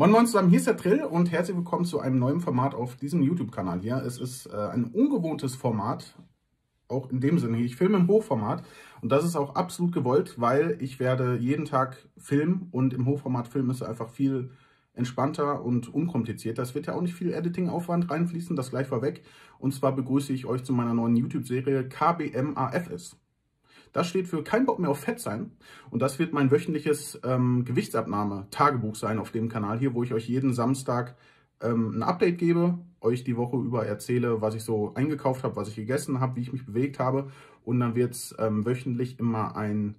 Moin Moin zusammen, hier ist der Trill und herzlich willkommen zu einem neuen Format auf diesem YouTube-Kanal hier. Es ist ein ungewohntes Format, auch in dem Sinne, ich filme im Hochformat und das ist auch absolut gewollt, weil ich werde jeden Tag filmen und im Hochformat filmen ist einfach viel entspannter und unkomplizierter. Es wird ja auch nicht viel Editing-Aufwand reinfließen, das gleich vorweg. Und zwar begrüße ich euch zu meiner neuen YouTube-Serie KBMAFS. Das steht für kein Bock mehr auf Fett sein und das wird mein wöchentliches Gewichtsabnahme-Tagebuch sein auf dem Kanal hier, wo ich euch jeden Samstag ein Update gebe, euch die Woche über erzähle, was ich so eingekauft habe, was ich gegessen habe, wie ich mich bewegt habe und dann wird es wöchentlich immer ein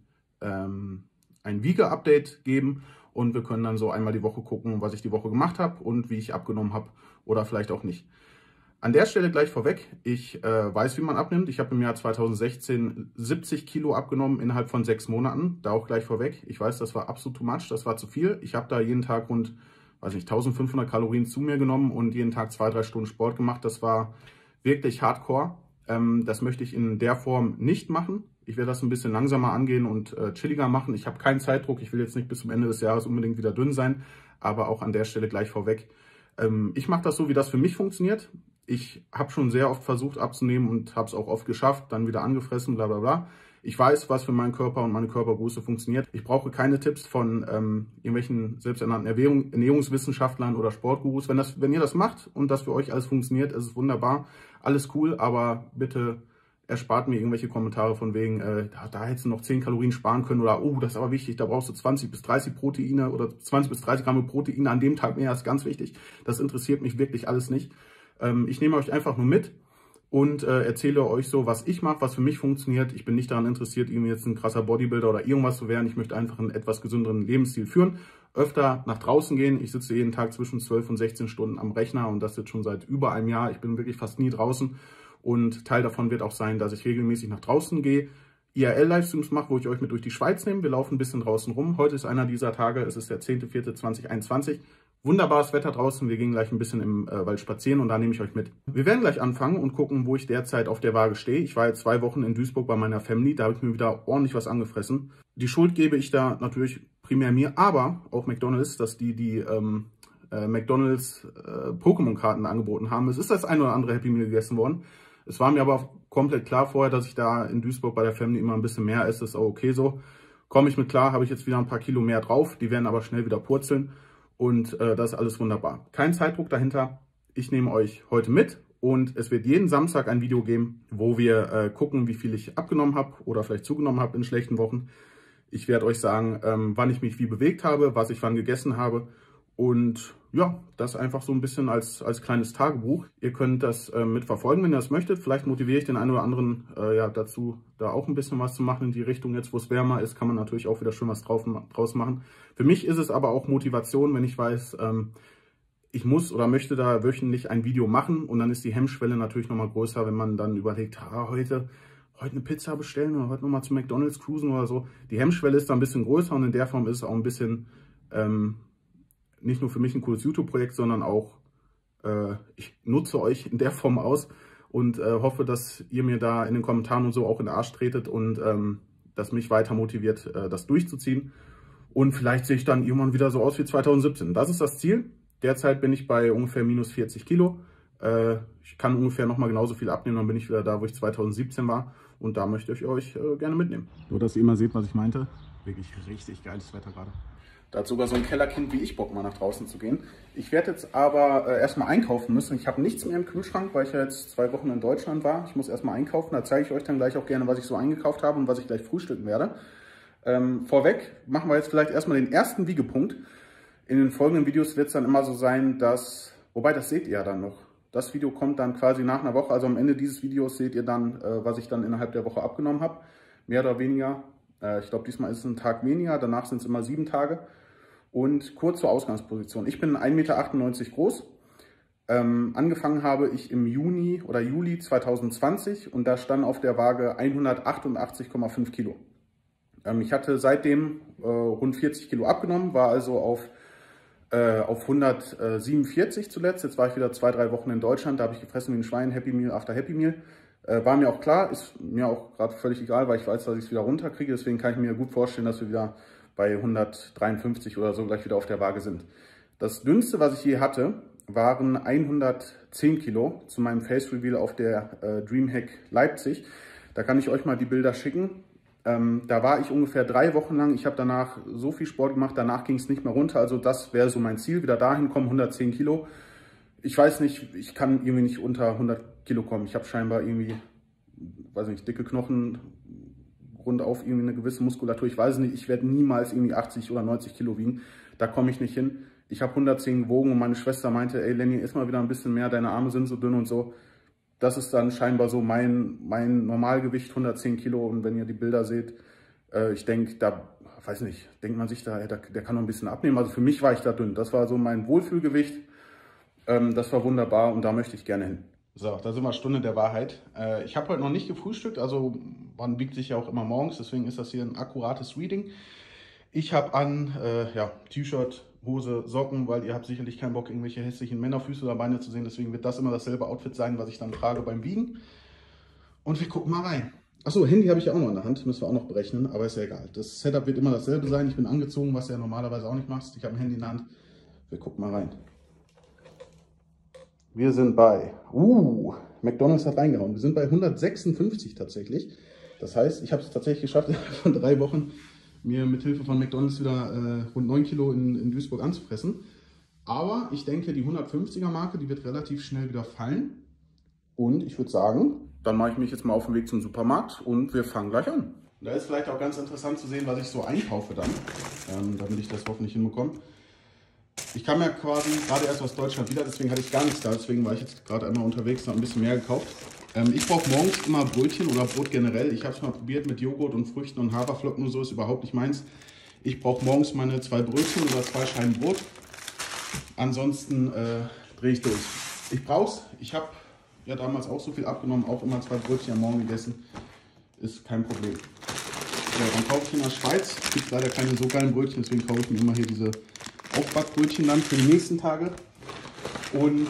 Wiege-Update geben und wir können dann so einmal die Woche gucken, was ich die Woche gemacht habe und wie ich abgenommen habe oder vielleicht auch nicht. An der Stelle gleich vorweg, ich weiß, wie man abnimmt. Ich habe im Jahr 2016 70 Kilo abgenommen innerhalb von 6 Monaten. Da auch gleich vorweg. Ich weiß, das war absolut too much, das war zu viel. Ich habe da jeden Tag rund, weiß nicht, 1500 Kalorien zu mir genommen und jeden Tag 2-3 Stunden Sport gemacht. Das war wirklich hardcore. Das möchte ich in der Form nicht machen. Ich werde das ein bisschen langsamer angehen und chilliger machen. Ich habe keinen Zeitdruck. Ich will jetzt nicht bis zum Ende des Jahres unbedingt wieder dünn sein. Aber auch an der Stelle gleich vorweg. Ich mache das so, wie das für mich funktioniert. Ich habe schon sehr oft versucht abzunehmen und habe es auch oft geschafft, dann wieder angefressen, bla bla bla. Ich weiß, was für meinen Körper und meine Körpergröße funktioniert. Ich brauche keine Tipps von irgendwelchen selbsternannten Ernährungswissenschaftlern oder Sportgurus. Wenn ihr das macht und das für euch alles funktioniert, ist es wunderbar, alles cool, aber bitte erspart mir irgendwelche Kommentare von wegen, da hättest du noch 10 Kalorien sparen können oder oh, das ist aber wichtig, da brauchst du 20 bis 30 Proteine oder 20 bis 30 Gramm Proteine an dem Tag mehr, das ist ganz wichtig. Das interessiert mich wirklich alles nicht. Ich nehme euch einfach nur mit und erzähle euch so, was ich mache, was für mich funktioniert. Ich bin nicht daran interessiert, irgendwie jetzt ein krasser Bodybuilder oder irgendwas zu werden. Ich möchte einfach einen etwas gesünderen Lebensstil führen, öfter nach draußen gehen. Ich sitze jeden Tag zwischen 12 und 16 Stunden am Rechner und das jetzt schon seit über einem Jahr. Ich bin wirklich fast nie draußen und Teil davon wird auch sein, dass ich regelmäßig nach draußen gehe, IRL-Livestreams mache, wo ich euch mit durch die Schweiz nehme. Wir laufen ein bisschen draußen rum. Heute ist einer dieser Tage, es ist der 10.04.2021. Wunderbares Wetter draußen, wir gehen gleich ein bisschen im Wald spazieren und da nehme ich euch mit. Wir werden gleich anfangen und gucken, wo ich derzeit auf der Waage stehe. Ich war jetzt 2 Wochen in Duisburg bei meiner Family, da habe ich mir wieder ordentlich was angefressen. Die Schuld gebe ich da natürlich primär mir, aber auch McDonald's, dass die McDonald's Pokémon-Karten angeboten haben. Es ist das ein oder andere Happy Meal gegessen worden. Es war mir aber komplett klar vorher, dass ich da in Duisburg bei der Family immer ein bisschen mehr esse. Das ist auch okay so. Komme ich mit klar, habe ich jetzt wieder ein paar Kilo mehr drauf. Die werden aber schnell wieder purzeln. Und das ist alles wunderbar. Kein Zeitdruck dahinter. Ich nehme euch heute mit und es wird jeden Samstag ein Video geben, wo wir gucken, wie viel ich abgenommen habe oder vielleicht zugenommen habe in schlechten Wochen. Ich werde euch sagen, wann ich mich wie bewegt habe, was ich wann gegessen habe. Und ja, das einfach so ein bisschen als kleines Tagebuch. Ihr könnt das mitverfolgen, wenn ihr das möchtet. Vielleicht motiviere ich den einen oder anderen dazu, da auch ein bisschen was zu machen in die Richtung. Jetzt, wo es wärmer ist, kann man natürlich auch wieder schön was draus machen. Für mich ist es aber auch Motivation, wenn ich weiß, ich muss oder möchte da wöchentlich ein Video machen. Und dann ist die Hemmschwelle natürlich nochmal größer, wenn man dann überlegt, heute eine Pizza bestellen oder heute nochmal zu McDonald's cruisen oder so. Die Hemmschwelle ist da ein bisschen größer und in der Form ist es auch ein bisschen nicht nur für mich ein cooles YouTube-Projekt, sondern auch, ich nutze euch in der Form aus und hoffe, dass ihr mir da in den Kommentaren und so auch in den Arsch tretet und das mich weiter motiviert, das durchzuziehen. Und vielleicht sehe ich dann irgendwann wieder so aus wie 2017. Das ist das Ziel. Derzeit bin ich bei ungefähr minus 40 Kilo. Ich kann ungefähr nochmal genauso viel abnehmen, dann bin ich wieder da, wo ich 2017 war. Und da möchte ich euch gerne mitnehmen. Nur, dass ihr immer seht, was ich meinte. Wirklich richtig geiles Wetter gerade. Da hat sogar so ein Kellerkind wie ich Bock, mal nach draußen zu gehen. Ich werde jetzt aber erstmal einkaufen müssen. Ich habe nichts mehr im Kühlschrank, weil ich ja jetzt 2 Wochen in Deutschland war. Ich muss erstmal einkaufen. Da zeige ich euch dann gleich auch gerne, was ich so eingekauft habe und was ich gleich frühstücken werde. Vorweg machen wir jetzt vielleicht erstmal den ersten Wiegepunkt. In den folgenden Videos wird es dann immer so sein, dass, wobei das seht ihr ja dann noch. Das Video kommt dann quasi nach einer Woche. Also am Ende dieses Videos seht ihr dann, was ich dann innerhalb der Woche abgenommen habe. Mehr oder weniger. Ich glaube, diesmal ist es ein Tag weniger. Danach sind es immer 7 Tage. Und kurz zur Ausgangsposition. Ich bin 1,98 Meter groß. Angefangen habe ich im Juni oder Juli 2020 und da stand auf der Waage 188,5 Kilo. Ich hatte seitdem rund 40 Kilo abgenommen, war also auf 147 zuletzt. Jetzt war ich wieder 2-3 Wochen in Deutschland, da habe ich gefressen wie ein Schwein, Happy Meal after Happy Meal. War mir auch klar, ist mir auch gerade völlig egal, weil ich weiß, dass ich es wieder runterkriege. Deswegen kann ich mir gut vorstellen, dass wir wieder bei 153 oder so gleich wieder auf der Waage sind. Das dünnste, was ich je hatte, waren 110 Kilo zu meinem Face Reveal auf der Dreamhack Leipzig. Da kann ich euch mal die Bilder schicken. Da war ich ungefähr 3 Wochen lang. Ich habe danach so viel Sport gemacht, danach ging es nicht mehr runter. Also das wäre so mein Ziel, wieder dahin kommen, 110 Kilo. Ich weiß nicht, ich kann irgendwie nicht unter 100 Kilo kommen. Ich habe scheinbar irgendwie, weiß nicht, dicke Knochen, rund auf irgendwie eine gewisse Muskulatur. Ich weiß nicht, ich werde niemals irgendwie 80 oder 90 Kilo wiegen. Da komme ich nicht hin. Ich habe 110 gewogen und meine Schwester meinte, ey Lenny, iss mal wieder ein bisschen mehr, deine Arme sind so dünn und so. Das ist dann scheinbar so mein Normalgewicht, 110 Kilo. Und wenn ihr die Bilder seht, ich denke, da, weiß nicht, denkt man sich da, der kann noch ein bisschen abnehmen. Also für mich war ich da dünn. Das war so mein Wohlfühlgewicht. Das war wunderbar und da möchte ich gerne hin. So, da sind wir, Stunde der Wahrheit. Ich habe heute noch nicht gefrühstückt, also man wiegt sich ja auch immer morgens, deswegen ist das hier ein akkurates Reading. Ich habe an T-Shirt, Hose, Socken, weil ihr habt sicherlich keinen Bock, irgendwelche hässlichen Männerfüße oder Beine zu sehen. Deswegen wird das immer dasselbe Outfit sein, was ich dann trage beim Wiegen. Und wir gucken mal rein. Achso, Handy habe ich ja auch noch in der Hand, müssen wir auch noch berechnen, aber ist ja egal. Das Setup wird immer dasselbe sein. Ich bin angezogen, was du ja normalerweise auch nicht machst. Ich habe ein Handy in der Hand. Wir gucken mal rein. Wir sind bei, McDonald's hat reingehauen. Wir sind bei 156 tatsächlich. Das heißt, ich habe es tatsächlich geschafft, von 3 Wochen mir mit Hilfe von McDonald's wieder rund 9 Kilo in Duisburg anzufressen. Aber ich denke, die 150er Marke, die wird relativ schnell wieder fallen. Und ich würde sagen, dann mache ich mich jetzt mal auf den Weg zum Supermarkt und wir fangen gleich an. Da ist vielleicht auch ganz interessant zu sehen, was ich so einkaufe dann, damit ich das hoffentlich hinbekomme. Ich kam ja quasi gerade erst aus Deutschland wieder, deswegen hatte ich gar nichts da. Deswegen war ich jetzt gerade einmal unterwegs und habe ein bisschen mehr gekauft. Ich brauche morgens immer Brötchen oder Brot generell. Ich habe es mal probiert mit Joghurt und Früchten und Haferflocken und so, ist überhaupt nicht meins. Ich brauche morgens meine 2 Brötchen oder 2 Scheiben Brot. Ansonsten drehe ich durch. Ich brauche es. Ich habe ja damals auch so viel abgenommen, auch immer 2 Brötchen am Morgen gegessen. Ist kein Problem. So, dann kaufe ich in der Schweiz. Es gibt leider keine so geilen Brötchen, deswegen kaufe ich mir immer hier diese Aufbackbrötchen dann für die nächsten Tage. Und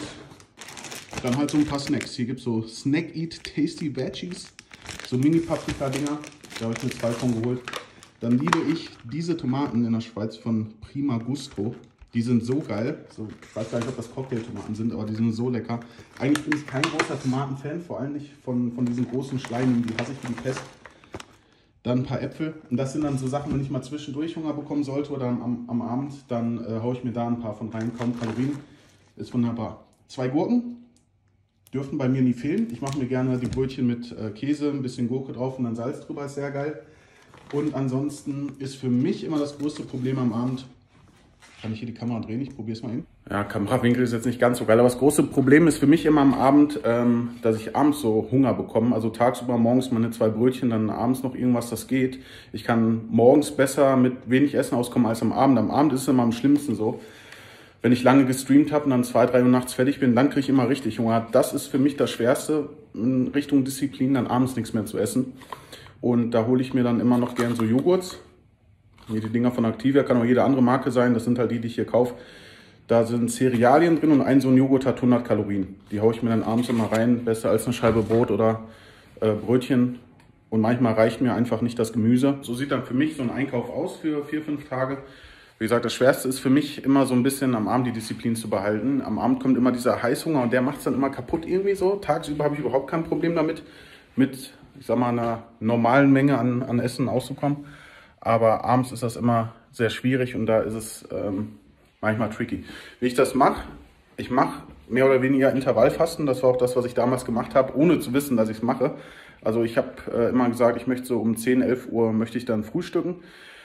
dann halt so ein paar Snacks. Hier gibt es so Snack Eat Tasty Veggies, so Mini-Paprika-Dinger. Da habe ich mir 2 von geholt. Dann liebe ich diese Tomaten in der Schweiz von Prima Gusto. Die sind so geil. So, ich weiß gar nicht, ob das Cocktailtomaten sind, aber die sind so lecker. Eigentlich bin ich kein großer Tomatenfan, vor allem nicht von diesen großen Schleimigen. Die hasse ich wie die Pest. Dann ein paar Äpfel. Und das sind dann so Sachen, wenn ich mal zwischendurch Hunger bekommen sollte oder am Abend, dann haue ich mir da ein paar von rein. Kaum Kalorien. Ist wunderbar. 2 Gurken dürfen bei mir nie fehlen. Ich mache mir gerne die Brötchen mit Käse, ein bisschen Gurke drauf und dann Salz drüber. Ist sehr geil. Und ansonsten ist für mich immer das größte Problem am Abend. Kann ich hier die Kamera drehen? Ich probiere es mal eben. Ja, Kamerawinkel ist jetzt nicht ganz so geil, aber das große Problem ist für mich immer am Abend, dass ich abends so Hunger bekomme. Also tagsüber morgens meine 2 Brötchen, dann abends noch irgendwas, das geht. Ich kann morgens besser mit wenig Essen auskommen als am Abend. Am Abend ist es immer am schlimmsten so. Wenn ich lange gestreamt habe und dann 2, 3 Uhr nachts fertig bin, dann kriege ich immer richtig Hunger. Das ist für mich das Schwerste, in Richtung Disziplin, dann abends nichts mehr zu essen. Und da hole ich mir dann immer noch gern so Joghurts. Hier die Dinger von Activia, kann auch jede andere Marke sein. Das sind halt die, die ich hier kaufe. Da sind Cerealien drin und ein so ein Joghurt hat 100 Kalorien. Die haue ich mir dann abends immer rein. Besser als eine Scheibe Brot oder Brötchen. Und manchmal reicht mir einfach nicht das Gemüse. So sieht dann für mich so ein Einkauf aus für 4, 5 Tage. Wie gesagt, das Schwerste ist für mich immer so ein bisschen am Abend die Disziplin zu behalten. Am Abend kommt immer dieser Heißhunger und der macht es dann immer kaputt irgendwie so. Tagsüber habe ich überhaupt kein Problem damit, mit, ich sag mal, einer normalen Menge an Essen auszukommen. Aber abends ist das immer sehr schwierig und da ist es manchmal tricky. Wie ich das mache, ich mache mehr oder weniger Intervallfasten. Das war auch das, was ich damals gemacht habe, ohne zu wissen, dass ich es mache. Also ich habe immer gesagt, ich möchte so um 10, 11 Uhr möchte ich dann frühstücken.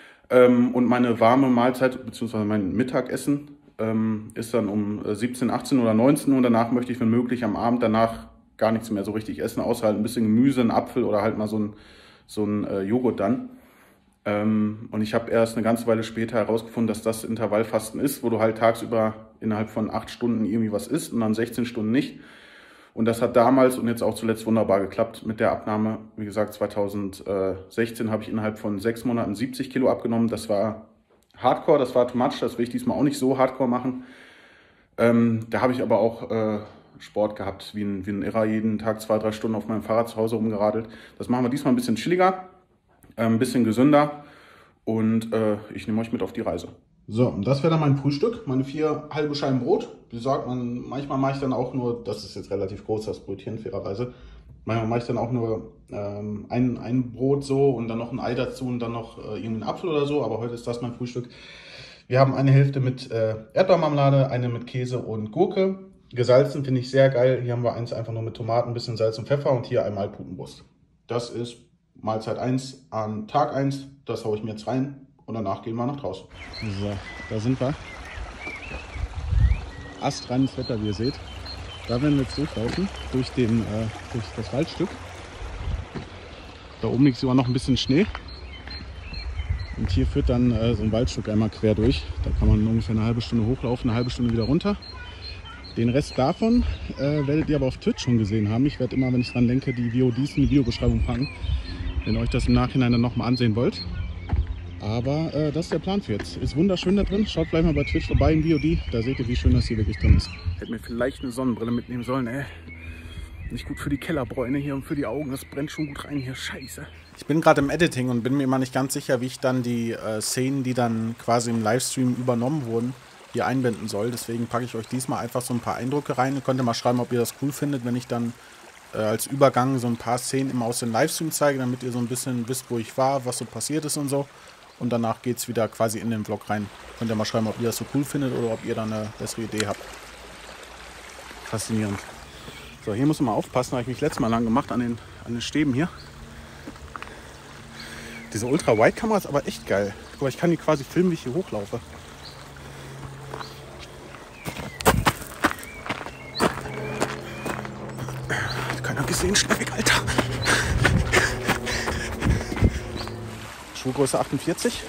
Und meine warme Mahlzeit, beziehungsweise mein Mittagessen, ist dann um 17, 18 oder 19 Uhr. Danach möchte ich, wenn möglich, am Abend danach gar nichts mehr so richtig essen, außer halt ein bisschen Gemüse, ein Apfel oder halt mal so ein Joghurt dann. Und ich habe erst eine ganze Weile später herausgefunden, dass das Intervallfasten ist, wo du halt tagsüber innerhalb von 8 Stunden irgendwie was isst und dann 16 Stunden nicht. Und das hat damals und jetzt auch zuletzt wunderbar geklappt mit der Abnahme. Wie gesagt, 2016 habe ich innerhalb von 6 Monaten 70 Kilo abgenommen. Das war Hardcore, das war too much, das will ich diesmal auch nicht so Hardcore machen. Da habe ich aber auch Sport gehabt, wie ein Irrer, jeden Tag 2, 3 Stunden auf meinem Fahrrad zu Hause rumgeradelt. Das machen wir diesmal ein bisschen chilliger, ein bisschen gesünder und ich nehme euch mit auf die Reise. So, und das wäre dann mein Frühstück, meine 4 halbe Scheiben Brot. Wie gesagt, manchmal mache ich dann auch nur, das ist jetzt relativ groß, das Brötchen, fairerweise. Manchmal mache ich dann auch nur ein Brot so und dann noch ein Ei dazu und dann noch irgendwie einen Apfel oder so. Aber heute ist das mein Frühstück. Wir haben eine Hälfte mit Erdbeermarmelade, eine mit Käse und Gurke. Gesalzen finde ich sehr geil. Hier haben wir eins einfach nur mit Tomaten, ein bisschen Salz und Pfeffer und hier einmal Putenbrust. Das ist Mahlzeit 1 an Tag 1. Das haue ich mir jetzt rein und danach gehen wir nach draußen. So, da sind wir. Astreines Wetter, wie ihr seht. Da werden wir jetzt durchlaufen, durch das Waldstück. Da oben liegt sogar noch ein bisschen Schnee. Und hier führt dann so ein Waldstück einmal quer durch. Da kann man ungefähr eine halbe Stunde hochlaufen, eine halbe Stunde wieder runter. Den Rest davon werdet ihr aber auf Twitch schon gesehen haben. Ich werde immer, wenn ich dran denke, die VODs in die Videobeschreibung packen, wenn ihr euch das im Nachhinein dann nochmal ansehen wollt. Aber das ist der Plan für jetzt. Ist wunderschön da drin. Schaut vielleicht mal bei Twitch vorbei im VOD. Da seht ihr, wie schön das hier wirklich drin ist. Hätte mir vielleicht eine Sonnenbrille mitnehmen sollen, ey. Nicht gut für die Kellerbräune hier und für die Augen. Das brennt schon gut rein hier. Scheiße. Ich bin gerade im Editing und bin mir immer nicht ganz sicher, wie ich dann die Szenen, die dann quasi im Livestream übernommen wurden, hier einbinden soll. Deswegen packe ich euch diesmal einfach so ein paar Eindrücke rein. Ihr könnt ja mal schreiben, ob ihr das cool findet, wenn ich dann als Übergang so ein paar Szenen immer aus dem Livestream zeige, damit ihr so ein bisschen wisst, wo ich war, was so passiert ist und so. Und danach geht es wieder quasi in den Vlog rein. Könnt ihr mal schreiben, ob ihr das so cool findet oder ob ihr da eine bessere Idee habt. Faszinierend. So, hier muss man mal aufpassen, habe ich mich letztes Mal lang gemacht an den Stäben hier. Diese Ultra-Wide-Kamera ist aber echt geil. Guck mal, ich kann die quasi filmen, wie ich hier hochlaufe. Keiner gesehen, schnell weg, Alter. Schuhgröße 48.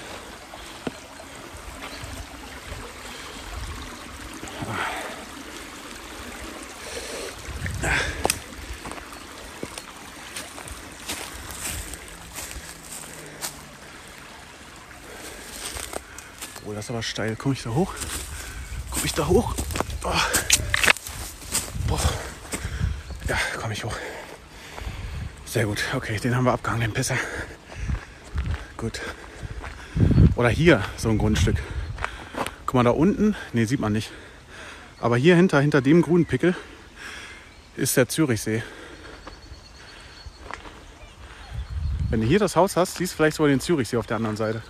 Oh, das ist aber steil. Komme ich da hoch? Komme ich da hoch? Oh. Boah. Ja, komme ich hoch. Sehr gut. Okay, den haben wir abgehangen, den Pisser. Gut. Oder hier so ein Grundstück. Guck mal, da unten, ne, sieht man nicht. Aber hier hinter dem grünen Pickel ist der Zürichsee. Wenn du hier das Haus hast, siehst du vielleicht sogar den Zürichsee auf der anderen Seite.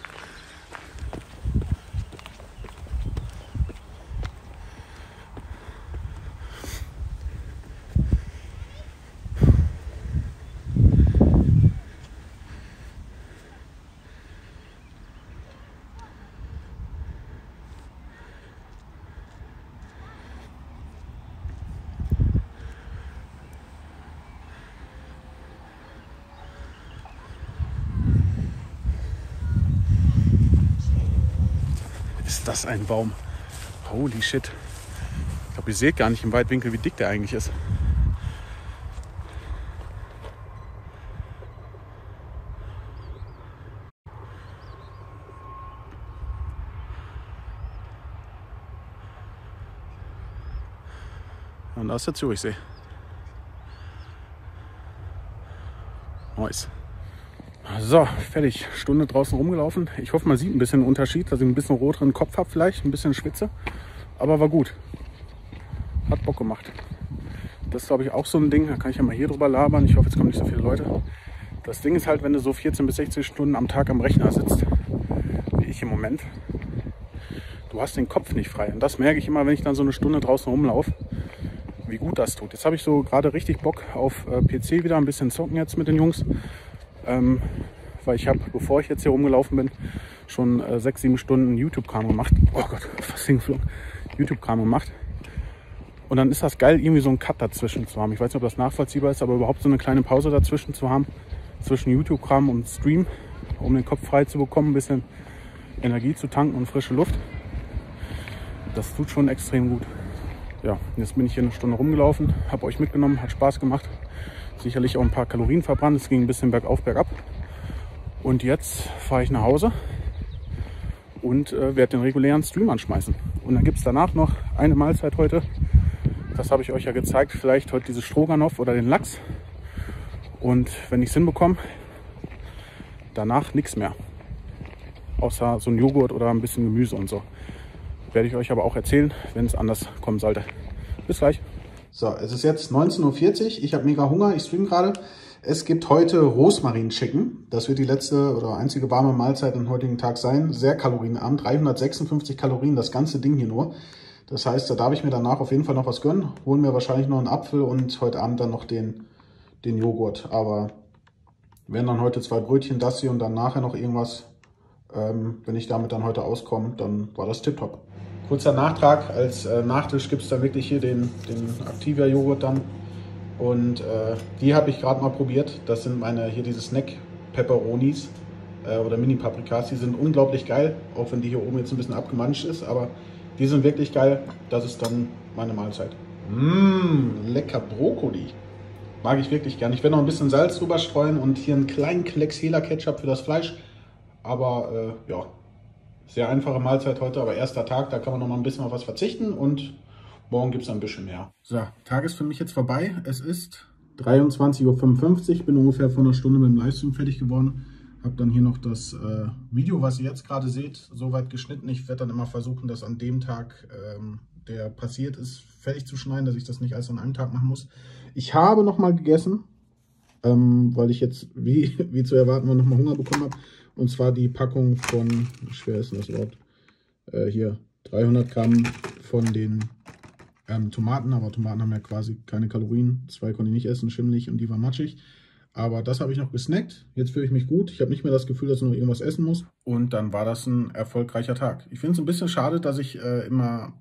Ist das ein Baum? Holy shit. Ich glaube, ihr seht gar nicht im Weitwinkel, wie dick der eigentlich ist. Und da ist der Zürichsee. Nice. So, fertig. Stunde draußen rumgelaufen. Ich hoffe, man sieht ein bisschen einen Unterschied, dass ich ein bisschen roteren Kopf habe vielleicht, ein bisschen schwitze. Aber war gut. Hat Bock gemacht. Das ist, glaube ich, auch so ein Ding. Da kann ich ja mal hier drüber labern. Ich hoffe, jetzt kommen nicht so viele Leute. Das Ding ist halt, wenn du so 14 bis 16 Stunden am Tag am Rechner sitzt, wie ich im Moment, du hast den Kopf nicht frei. Und das merke ich immer, wenn ich dann so eine Stunde draußen rumlaufe, wie gut das tut. Jetzt habe ich so gerade richtig Bock auf PC wieder, ein bisschen zocken jetzt mit den Jungs. Weil ich habe, bevor ich jetzt hier rumgelaufen bin, schon 6-7 Stunden YouTube-Kram gemacht. Oh Gott, fast hingeflogen. YouTube-Kram gemacht. Und dann ist das geil, irgendwie so einen Cut dazwischen zu haben. Ich weiß nicht, ob das nachvollziehbar ist, aber überhaupt so eine kleine Pause dazwischen zu haben, zwischen YouTube-Kram und Stream, um den Kopf frei zu bekommen, ein bisschen Energie zu tanken und frische Luft. Das tut schon extrem gut. Ja, jetzt bin ich hier eine Stunde rumgelaufen, habe euch mitgenommen, hat Spaß gemacht. Sicherlich auch ein paar Kalorien verbrannt, es ging ein bisschen bergauf, bergab. Und jetzt fahre ich nach Hause und werde den regulären Stream anschmeißen. Und dann gibt es danach noch eine Mahlzeit heute. Das habe ich euch ja gezeigt. Vielleicht heute diese Stroganoff oder den Lachs. Und wenn ich es hinbekomme, danach nichts mehr. außer so ein Joghurt oder ein bisschen Gemüse und so. Werde ich euch aber auch erzählen, wenn es anders kommen sollte. Bis gleich. So, es ist jetzt 19:40 Uhr. Ich habe mega Hunger. Ich streame gerade. Es gibt heute Rosmarin-Chicken. Das wird die letzte oder einzige warme Mahlzeit am heutigen Tag sein. Sehr kalorienarm. 356 Kalorien, das ganze Ding hier nur. Das heißt, da darf ich mir danach auf jeden Fall noch was gönnen. Holen mir wahrscheinlich noch einen Apfel und heute Abend dann noch den Joghurt. Aber wenn dann heute 2 Brötchen, das hier und dann nachher noch irgendwas, wenn ich damit dann heute auskomme, dann war das tipptopp. Kurzer Nachtrag, als Nachtisch gibt es da wirklich hier den Activia Joghurt dann. Und die habe ich gerade mal probiert. Das sind hier diese Snack-Pepperonis oder Mini-Paprikas. Die sind unglaublich geil, auch wenn die hier oben jetzt ein bisschen abgemanscht ist. Aber die sind wirklich geil. Das ist dann meine Mahlzeit. Lecker Brokkoli. Mag ich wirklich gern. Ich werde noch ein bisschen Salz drüber streuen und hier einen kleinen Klecks Hela-Ketchup für das Fleisch. Aber ja, sehr einfache Mahlzeit heute, aber erster Tag. Da kann man noch mal ein bisschen auf was verzichten und morgen gibt es ein bisschen mehr. So, Tag ist für mich jetzt vorbei. Es ist 23:55 Uhr. Ich bin ungefähr vor einer Stunde mit dem Livestream fertig geworden. Habe dann hier noch das Video, was ihr jetzt gerade seht, soweit geschnitten. Ich werde dann immer versuchen, das an dem Tag, der passiert ist, fertig zu schneiden, dass ich das nicht alles an einem Tag machen muss. Ich habe noch mal gegessen, weil ich jetzt, wie zu erwarten war, noch mal Hunger bekommen habe. Und zwar die Packung von, wie schwer ist denn das überhaupt? Hier, 300 Gramm von den Tomaten, aber Tomaten haben ja quasi keine Kalorien. 2 konnte ich nicht essen, schimmelig und die war matschig. Aber das habe ich noch gesnackt. Jetzt fühle ich mich gut. Ich habe nicht mehr das Gefühl, dass ich noch irgendwas essen muss. Und dann war das ein erfolgreicher Tag. Ich finde es ein bisschen schade, dass ich immer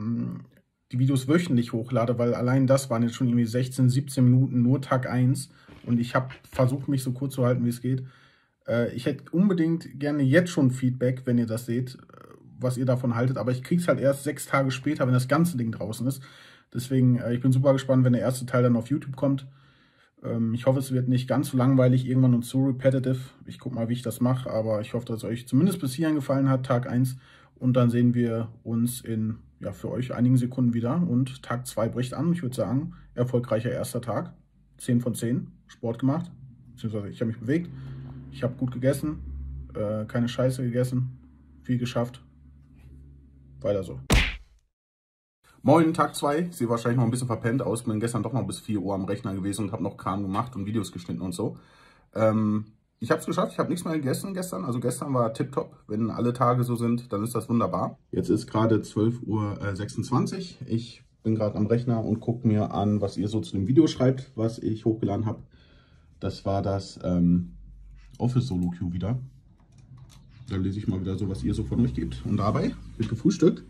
die Videos wöchentlich hochlade, weil allein das waren jetzt schon irgendwie 16, 17 Minuten, nur Tag 1. Und ich habe versucht, mich so kurz zu halten, wie es geht. Ich hätte unbedingt gerne jetzt schon Feedback, wenn ihr das seht, was ihr davon haltet. Aber ich kriege es halt erst 6 Tage später, wenn das ganze Ding draußen ist. Deswegen, ich bin super gespannt, wenn der erste Teil dann auf YouTube kommt. Ich hoffe, es wird nicht ganz so langweilig irgendwann und so repetitive. Ich gucke mal, wie ich das mache. Aber ich hoffe, dass es euch zumindest bis hierhin gefallen hat, Tag 1. Und dann sehen wir uns in, ja, für euch einigen Sekunden wieder. Und Tag 2 bricht an. Ich würde sagen, erfolgreicher erster Tag. 10 von 10. Sport gemacht. Beziehungsweise ich habe mich bewegt. Ich habe gut gegessen. Keine Scheiße gegessen. Viel geschafft. Weiter so. Moin, Tag 2. Ich sehe wahrscheinlich noch ein bisschen verpennt aus. Bin gestern doch noch bis 4 Uhr am Rechner gewesen und habe noch Kram gemacht und Videos geschnitten und so. Ich habe es geschafft. Ich habe nichts mehr gegessen gestern. Also gestern war tipptopp. Wenn alle Tage so sind, dann ist das wunderbar. Jetzt ist gerade 12:26 Uhr. Ich bin gerade am Rechner und gucke mir an, was ihr so zu dem Video schreibt, was ich hochgeladen habe. Das war das Office Solo Q wieder. Da lese ich mal wieder so, was ihr so von euch gebt. Und dabei wird gefrühstückt.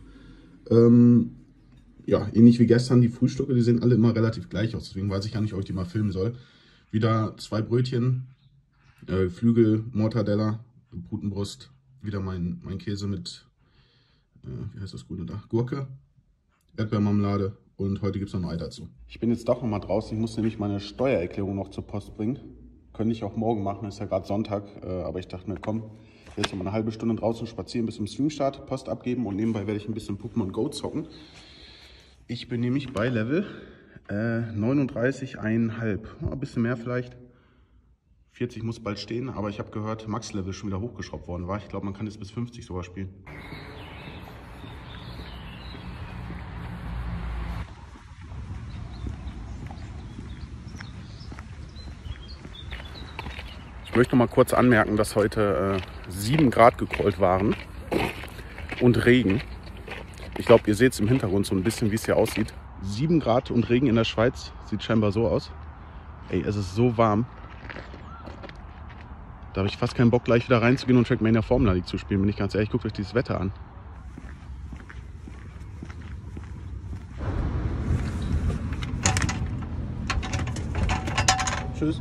Ja, ähnlich wie gestern, die Frühstücke, die sehen alle immer relativ gleich aus. Deswegen weiß ich gar nicht, ob ich die mal filmen soll. Wieder 2 Brötchen, Flügel, Mortadella, Putenbrust. Wieder mein Käse mit, wie heißt das Gute da? Gurke, Erdbeermarmelade und heute gibt es noch ein Ei dazu. Ich bin jetzt doch noch mal draußen. Ich muss nämlich meine Steuererklärung noch zur Post bringen. Könnte ich auch morgen machen, ist ja gerade Sonntag. Aber ich dachte mir, komm, jetzt noch mal eine halbe Stunde draußen spazieren bis zum Streamstart, Post abgeben und nebenbei werde ich ein bisschen Pokémon Go zocken. Ich bin nämlich bei Level 39,5. Ein bisschen mehr vielleicht. 40 muss bald stehen, aber ich habe gehört, Max-Level schon wieder hochgeschraubt worden war. Ich glaube, man kann jetzt bis 50 sogar spielen. Ich möchte noch mal kurz anmerken, dass heute 7 Grad gecallt waren und Regen. Ich glaube, ihr seht es im Hintergrund so ein bisschen, wie es hier aussieht. 7 Grad und Regen in der Schweiz. Sieht scheinbar so aus. Ey, es ist so warm. Da habe ich fast keinen Bock, gleich wieder reinzugehen und Trackmania Formula League zu spielen. Bin ich ganz ehrlich, guckt euch dieses Wetter an. Tschüss.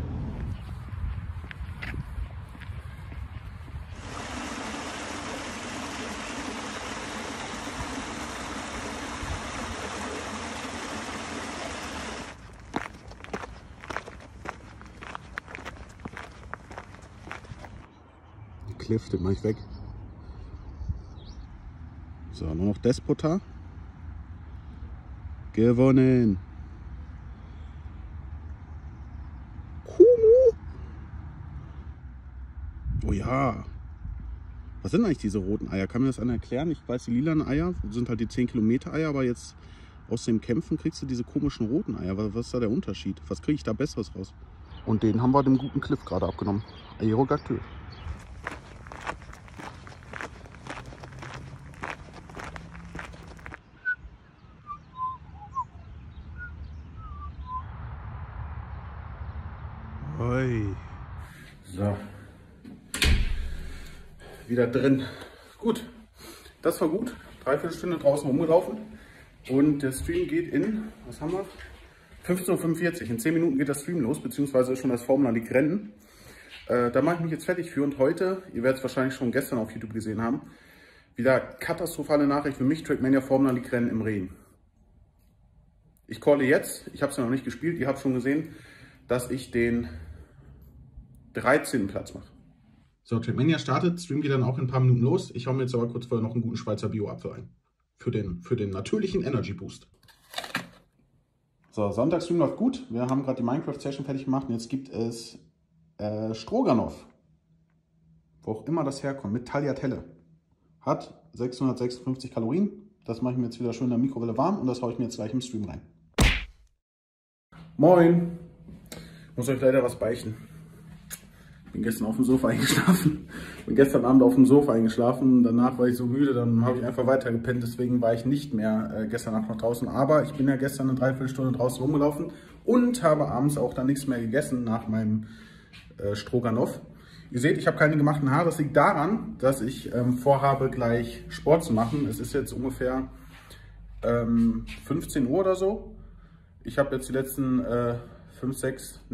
Cliff, den mache ich weg. So, nur noch Despota. Gewonnen. Kumu. Oh ja. Was sind eigentlich diese roten Eier? Kann mir das einer erklären? Ich weiß, die lilanen Eier sind halt die 10 Kilometer Eier, aber jetzt aus dem Kämpfen kriegst du diese komischen roten Eier. Was ist da der Unterschied? Was kriege ich da Besseres raus? Und den haben wir dem guten Cliff gerade abgenommen. Aerogactyl. Oi. So. Wieder drin. Gut. Das war gut. 3/4 Stunde draußen rumgelaufen. Und der Stream geht in, was haben wir? 15:45 Uhr. In 10 Minuten geht der Stream los, beziehungsweise schon das Formula League Rennen. Da mache ich mich jetzt fertig für. Und heute, ihr werdet es wahrscheinlich schon gestern auf YouTube gesehen haben, wieder katastrophale Nachricht für mich, Trackmania Formula League Rennen im Regen. Ich calle jetzt, ich habe es ja noch nicht gespielt, ihr habt schon gesehen, dass ich den 13. Platz mache. So, Trackmania startet, Stream geht dann auch in ein paar Minuten los. Ich hau mir jetzt aber kurz vorher noch einen guten Schweizer Bio-Apfel ein. Für den natürlichen Energy Boost. So, Sonntagsstream läuft gut. Wir haben gerade die Minecraft-Session fertig gemacht und jetzt gibt es Stroganoff. Wo auch immer das herkommt, mit Tagliatelle. Hat 656 Kalorien. Das mache ich mir jetzt wieder schön in der Mikrowelle warm und das haue ich mir jetzt gleich im Stream rein. Moin! Ich muss euch leider was beichten. Ich bin gestern auf dem Sofa eingeschlafen. Bin gestern Abend auf dem Sofa eingeschlafen. Danach war ich so müde, dann habe ich einfach weiter gepennt. Deswegen war ich nicht mehr gestern Nacht noch draußen. Aber ich bin ja gestern eine 3/4 Stunde draußen rumgelaufen und habe abends auch dann nichts mehr gegessen nach meinem Stroganoff. Ihr seht, ich habe keine gemachten Haare. Das liegt daran, dass ich vorhabe, gleich Sport zu machen. Es ist jetzt ungefähr 15 Uhr oder so. Ich habe jetzt die letzten 6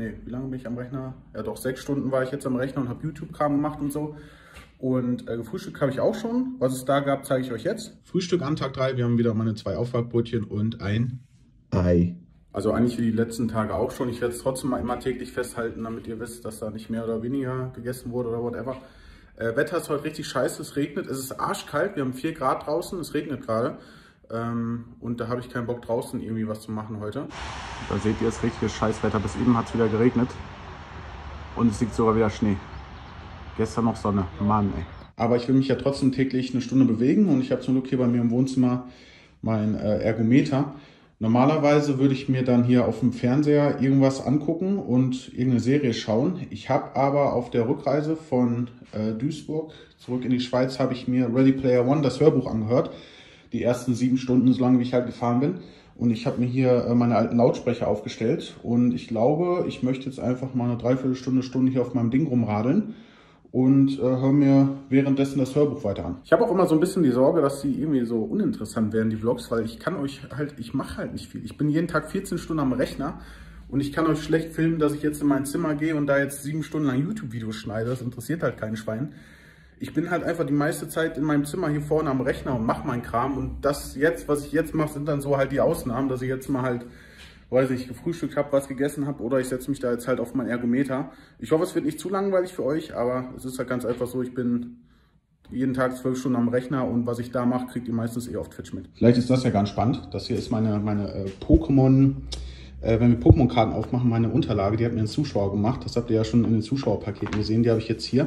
Stunden war ich jetzt am Rechner und habe YouTube-Kram gemacht und so. Und gefrühstückt habe ich auch schon. Was es da gab, zeige ich euch jetzt. Frühstück an Tag 3. Wir haben wieder meine 2 Aufbackbrötchen und ein Ei. Also eigentlich wie die letzten Tage auch schon. Ich werde es trotzdem mal immer täglich festhalten, damit ihr wisst, dass da nicht mehr oder weniger gegessen wurde oder whatever. Wetter ist heute richtig scheiße. Es regnet. Es ist arschkalt. Wir haben 4 Grad draußen. Es regnet gerade. Und da habe ich keinen Bock draußen irgendwie was zu machen heute. Da seht ihr, es ist richtiges Scheißwetter. Bis eben hat es wieder geregnet. Und es liegt sogar wieder Schnee. Gestern noch Sonne. Mann, ey. Aber ich will mich ja trotzdem täglich eine Stunde bewegen. Und ich habe zum Glück hier bei mir im Wohnzimmer mein Ergometer. Normalerweise würde ich mir dann hier auf dem Fernseher irgendwas angucken und irgendeine Serie schauen. Ich habe aber auf der Rückreise von Duisburg zurück in die Schweiz habe ich mir Ready Player One, das Hörbuch, angehört. Die ersten 7 Stunden, so lange wie ich halt gefahren bin. Und ich habe mir hier meine alten Lautsprecher aufgestellt. Und ich glaube, ich möchte jetzt einfach mal eine 3/4 Stunde hier auf meinem Ding rumradeln. Und höre mir währenddessen das Hörbuch weiter an. Ich habe auch immer so ein bisschen die Sorge, dass die irgendwie so uninteressant werden, die Vlogs. Weil ich mache halt nicht viel. Ich bin jeden Tag 14 Stunden am Rechner. Und ich kann euch schlecht filmen, dass ich jetzt in mein Zimmer gehe und da jetzt 7 Stunden lang YouTube-Videos schneide. Das interessiert halt kein Schwein. Ich bin halt einfach die meiste Zeit in meinem Zimmer hier vorne am Rechner und mache meinen Kram. Und das jetzt, was ich jetzt mache, sind dann so halt die Ausnahmen, dass ich jetzt mal halt, weiß ich, gefrühstückt habe, was gegessen habe oder ich setze mich da jetzt halt auf mein Ergometer. Ich hoffe, es wird nicht zu langweilig für euch, aber es ist halt ganz einfach so, ich bin jeden Tag 12 Stunden am Rechner und was ich da mache, kriegt ihr meistens eh auf Twitch mit. Vielleicht ist das ja ganz spannend. Das hier ist meine Pokémon, wenn wir Pokémon-Karten aufmachen, meine Unterlage, die hat mir ein Zuschauer gemacht. Das habt ihr ja schon in den Zuschauerpaketen gesehen, die habe ich jetzt hier.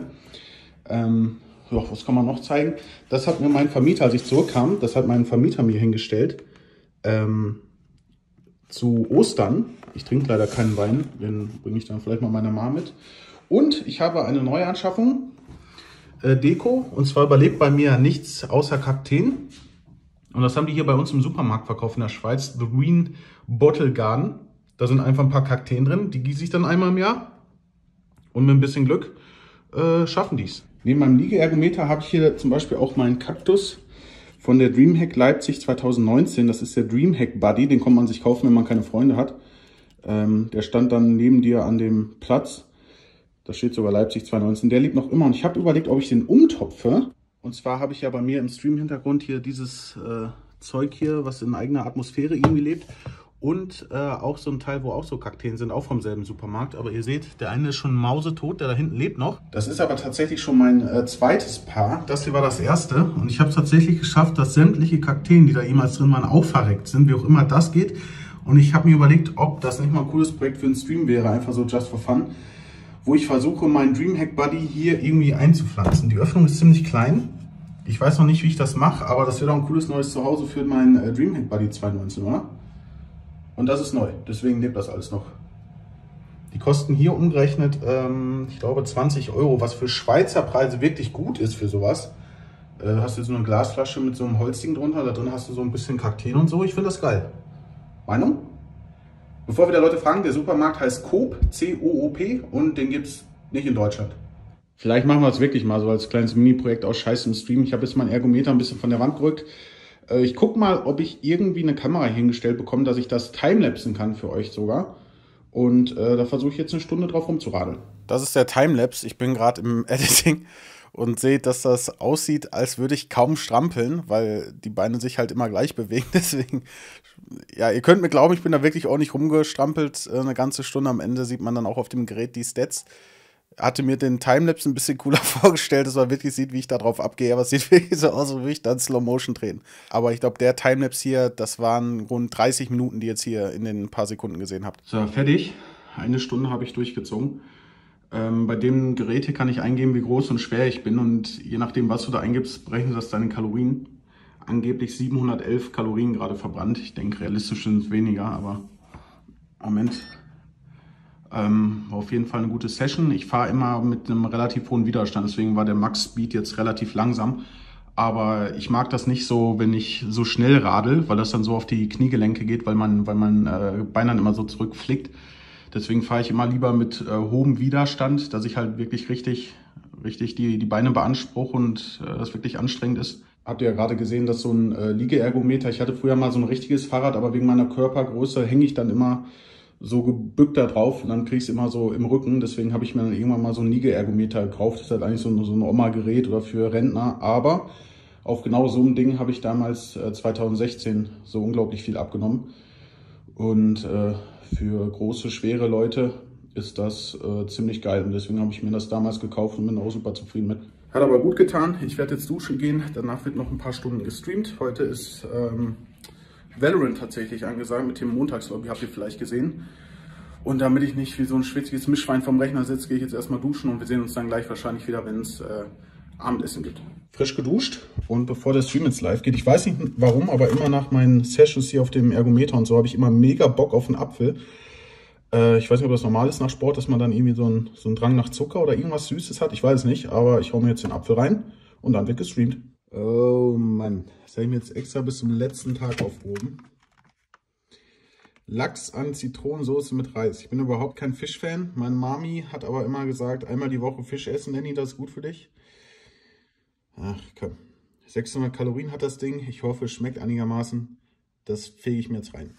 Was kann man noch zeigen? Das hat mir mein Vermieter, als ich zurückkam, das hat mein Vermieter mir hingestellt zu Ostern. Ich trinke leider keinen Wein, den bringe ich dann vielleicht mal meiner Mama mit. Und ich habe eine neue Anschaffung, Deko, und zwar überlebt bei mir nichts außer Kakteen. Und das haben die hier bei uns im Supermarkt verkauft in der Schweiz, The Green Bottle Garden. Da sind einfach ein paar Kakteen drin, die gieße ich dann einmal im Jahr. Und mit ein bisschen Glück schaffen die es. Neben meinem Liegeergometer habe ich hier zum Beispiel auch meinen Kaktus von der Dreamhack Leipzig 2019. Das ist der Dreamhack Buddy, den kann man sich kaufen, wenn man keine Freunde hat. Der stand dann neben dir an dem Platz. Da steht sogar Leipzig 2019. Der lebt noch immer und ich habe überlegt, ob ich den umtopfe. Und zwar habe ich ja bei mir im Stream-Hintergrund hier dieses Zeug hier, was in eigener Atmosphäre irgendwie lebt. Und auch so ein Teil, wo auch so Kakteen sind, auch vom selben Supermarkt. Aber ihr seht, der eine ist schon mausetot, der da hinten lebt noch. Das ist aber tatsächlich schon mein zweites Paar. Das hier war das erste. Und ich habe es tatsächlich geschafft, dass sämtliche Kakteen, die da jemals drin waren, auch verreckt sind, wie auch immer das geht. Und ich habe mir überlegt, ob das nicht mal ein cooles Projekt für einen Stream wäre, einfach so just for fun. Wo ich versuche, meinen Dreamhack Buddy hier irgendwie einzupflanzen. Die Öffnung ist ziemlich klein. Ich weiß noch nicht, wie ich das mache, aber das wird auch ein cooles neues Zuhause für meinen Dreamhack Buddy 219, oder? Und das ist neu, deswegen lebt das alles noch. Die kosten hier umgerechnet, ich glaube 20 Euro, was für Schweizer Preise wirklich gut ist für sowas. Hast du so eine Glasflasche mit so einem Holzding drunter, da drin hast du so ein bisschen Kakteen und so. Ich finde das geil. Meinung? Bevor wieder Leute fragen, der Supermarkt heißt Coop, C-O-O-P, und den gibt es nicht in Deutschland. Vielleicht machen wir es wirklich mal so als kleines Mini-Projekt aus Scheiß im Stream. Ich habe jetzt mein Ergometer ein bisschen von der Wand gerückt. Ich gucke mal, ob ich irgendwie eine Kamera hingestellt bekomme, dass ich das timelapsen kann für euch sogar. Und da versuche ich jetzt eine Stunde drauf rumzuradeln. Das ist der Timelapse. Ich bin gerade im Editing und sehe, dass das aussieht, als würde ich kaum strampeln, weil die Beine sich halt immer gleich bewegen. Deswegen, ja, ihr könnt mir glauben, ich bin da wirklich ordentlich rumgestrampelt. Eine ganze Stunde. Am Ende sieht man dann auch auf dem Gerät die Stats. Hatte mir den Timelapse ein bisschen cooler vorgestellt, dass man wirklich sieht, wie ich da drauf abgehe. Aber es sieht wirklich so aus, als würde ich dann Slow Motion drehen. Aber ich glaube, der Timelapse hier, das waren rund 30 Minuten, die ihr jetzt hier in den paar Sekunden gesehen habt. So, fertig. Eine Stunde habe ich durchgezogen. Bei dem Gerät hier kann ich eingeben, wie groß und schwer ich bin. Und je nachdem, was du da eingibst, berechnet das deine Kalorien. Angeblich 711 Kalorien gerade verbrannt. Ich denke, realistisch sind es weniger, aber Moment. War auf jeden Fall eine gute Session. Ich fahre immer mit einem relativ hohen Widerstand, deswegen war der Max Speed jetzt relativ langsam. Aber ich mag das nicht so, wenn ich so schnell radel, weil das dann so auf die Kniegelenke geht, weil mein Bein dann immer so zurückflickt. Deswegen fahre ich immer lieber mit hohem Widerstand, dass ich halt wirklich richtig die Beine beanspruche und das wirklich anstrengend ist. Habt ihr ja gerade gesehen, dass so ein Liegeergometer, ich hatte früher mal so ein richtiges Fahrrad, aber wegen meiner Körpergröße hänge ich dann immer so gebückt da drauf und dann kriege ich es immer so im Rücken. Deswegen habe ich mir dann irgendwann mal so einen Liegeergometer gekauft. Das ist halt eigentlich so ein Oma-Gerät oder für Rentner. Aber auf genau so einem Ding habe ich damals 2016 so unglaublich viel abgenommen. Und für große, schwere Leute ist das ziemlich geil. Und deswegen habe ich mir das damals gekauft und bin auch super zufrieden mit. Hat aber gut getan. Ich werde jetzt duschen gehen. Danach wird noch ein paar Stunden gestreamt. Heute ist Valorant tatsächlich angesagt mit dem Montagslobby, habt ihr vielleicht gesehen. Und damit ich nicht wie so ein schwitziges Mischschwein vom Rechner sitze, gehe ich jetzt erstmal duschen und wir sehen uns dann gleich wahrscheinlich wieder, wenn es Abendessen gibt. Frisch geduscht und bevor der Stream jetzt live geht, ich weiß nicht warum, aber immer nach meinen Sessions hier auf dem Ergometer und so habe ich immer mega Bock auf einen Apfel. Ich weiß nicht, ob das normal ist nach Sport, dass man dann irgendwie so einen Drang nach Zucker oder irgendwas Süßes hat. Ich weiß es nicht, aber ich hau mir jetzt den Apfel rein und dann wird gestreamt. Oh Mann, das habe ich mir jetzt extra bis zum letzten Tag aufgehoben. Lachs an Zitronensoße mit Reis. Ich bin überhaupt kein Fischfan. Meine Mami hat aber immer gesagt, einmal die Woche Fisch essen, Nanny, das ist gut für dich. Ach komm, 600 Kalorien hat das Ding. Ich hoffe, es schmeckt einigermaßen. Das fege ich mir jetzt rein.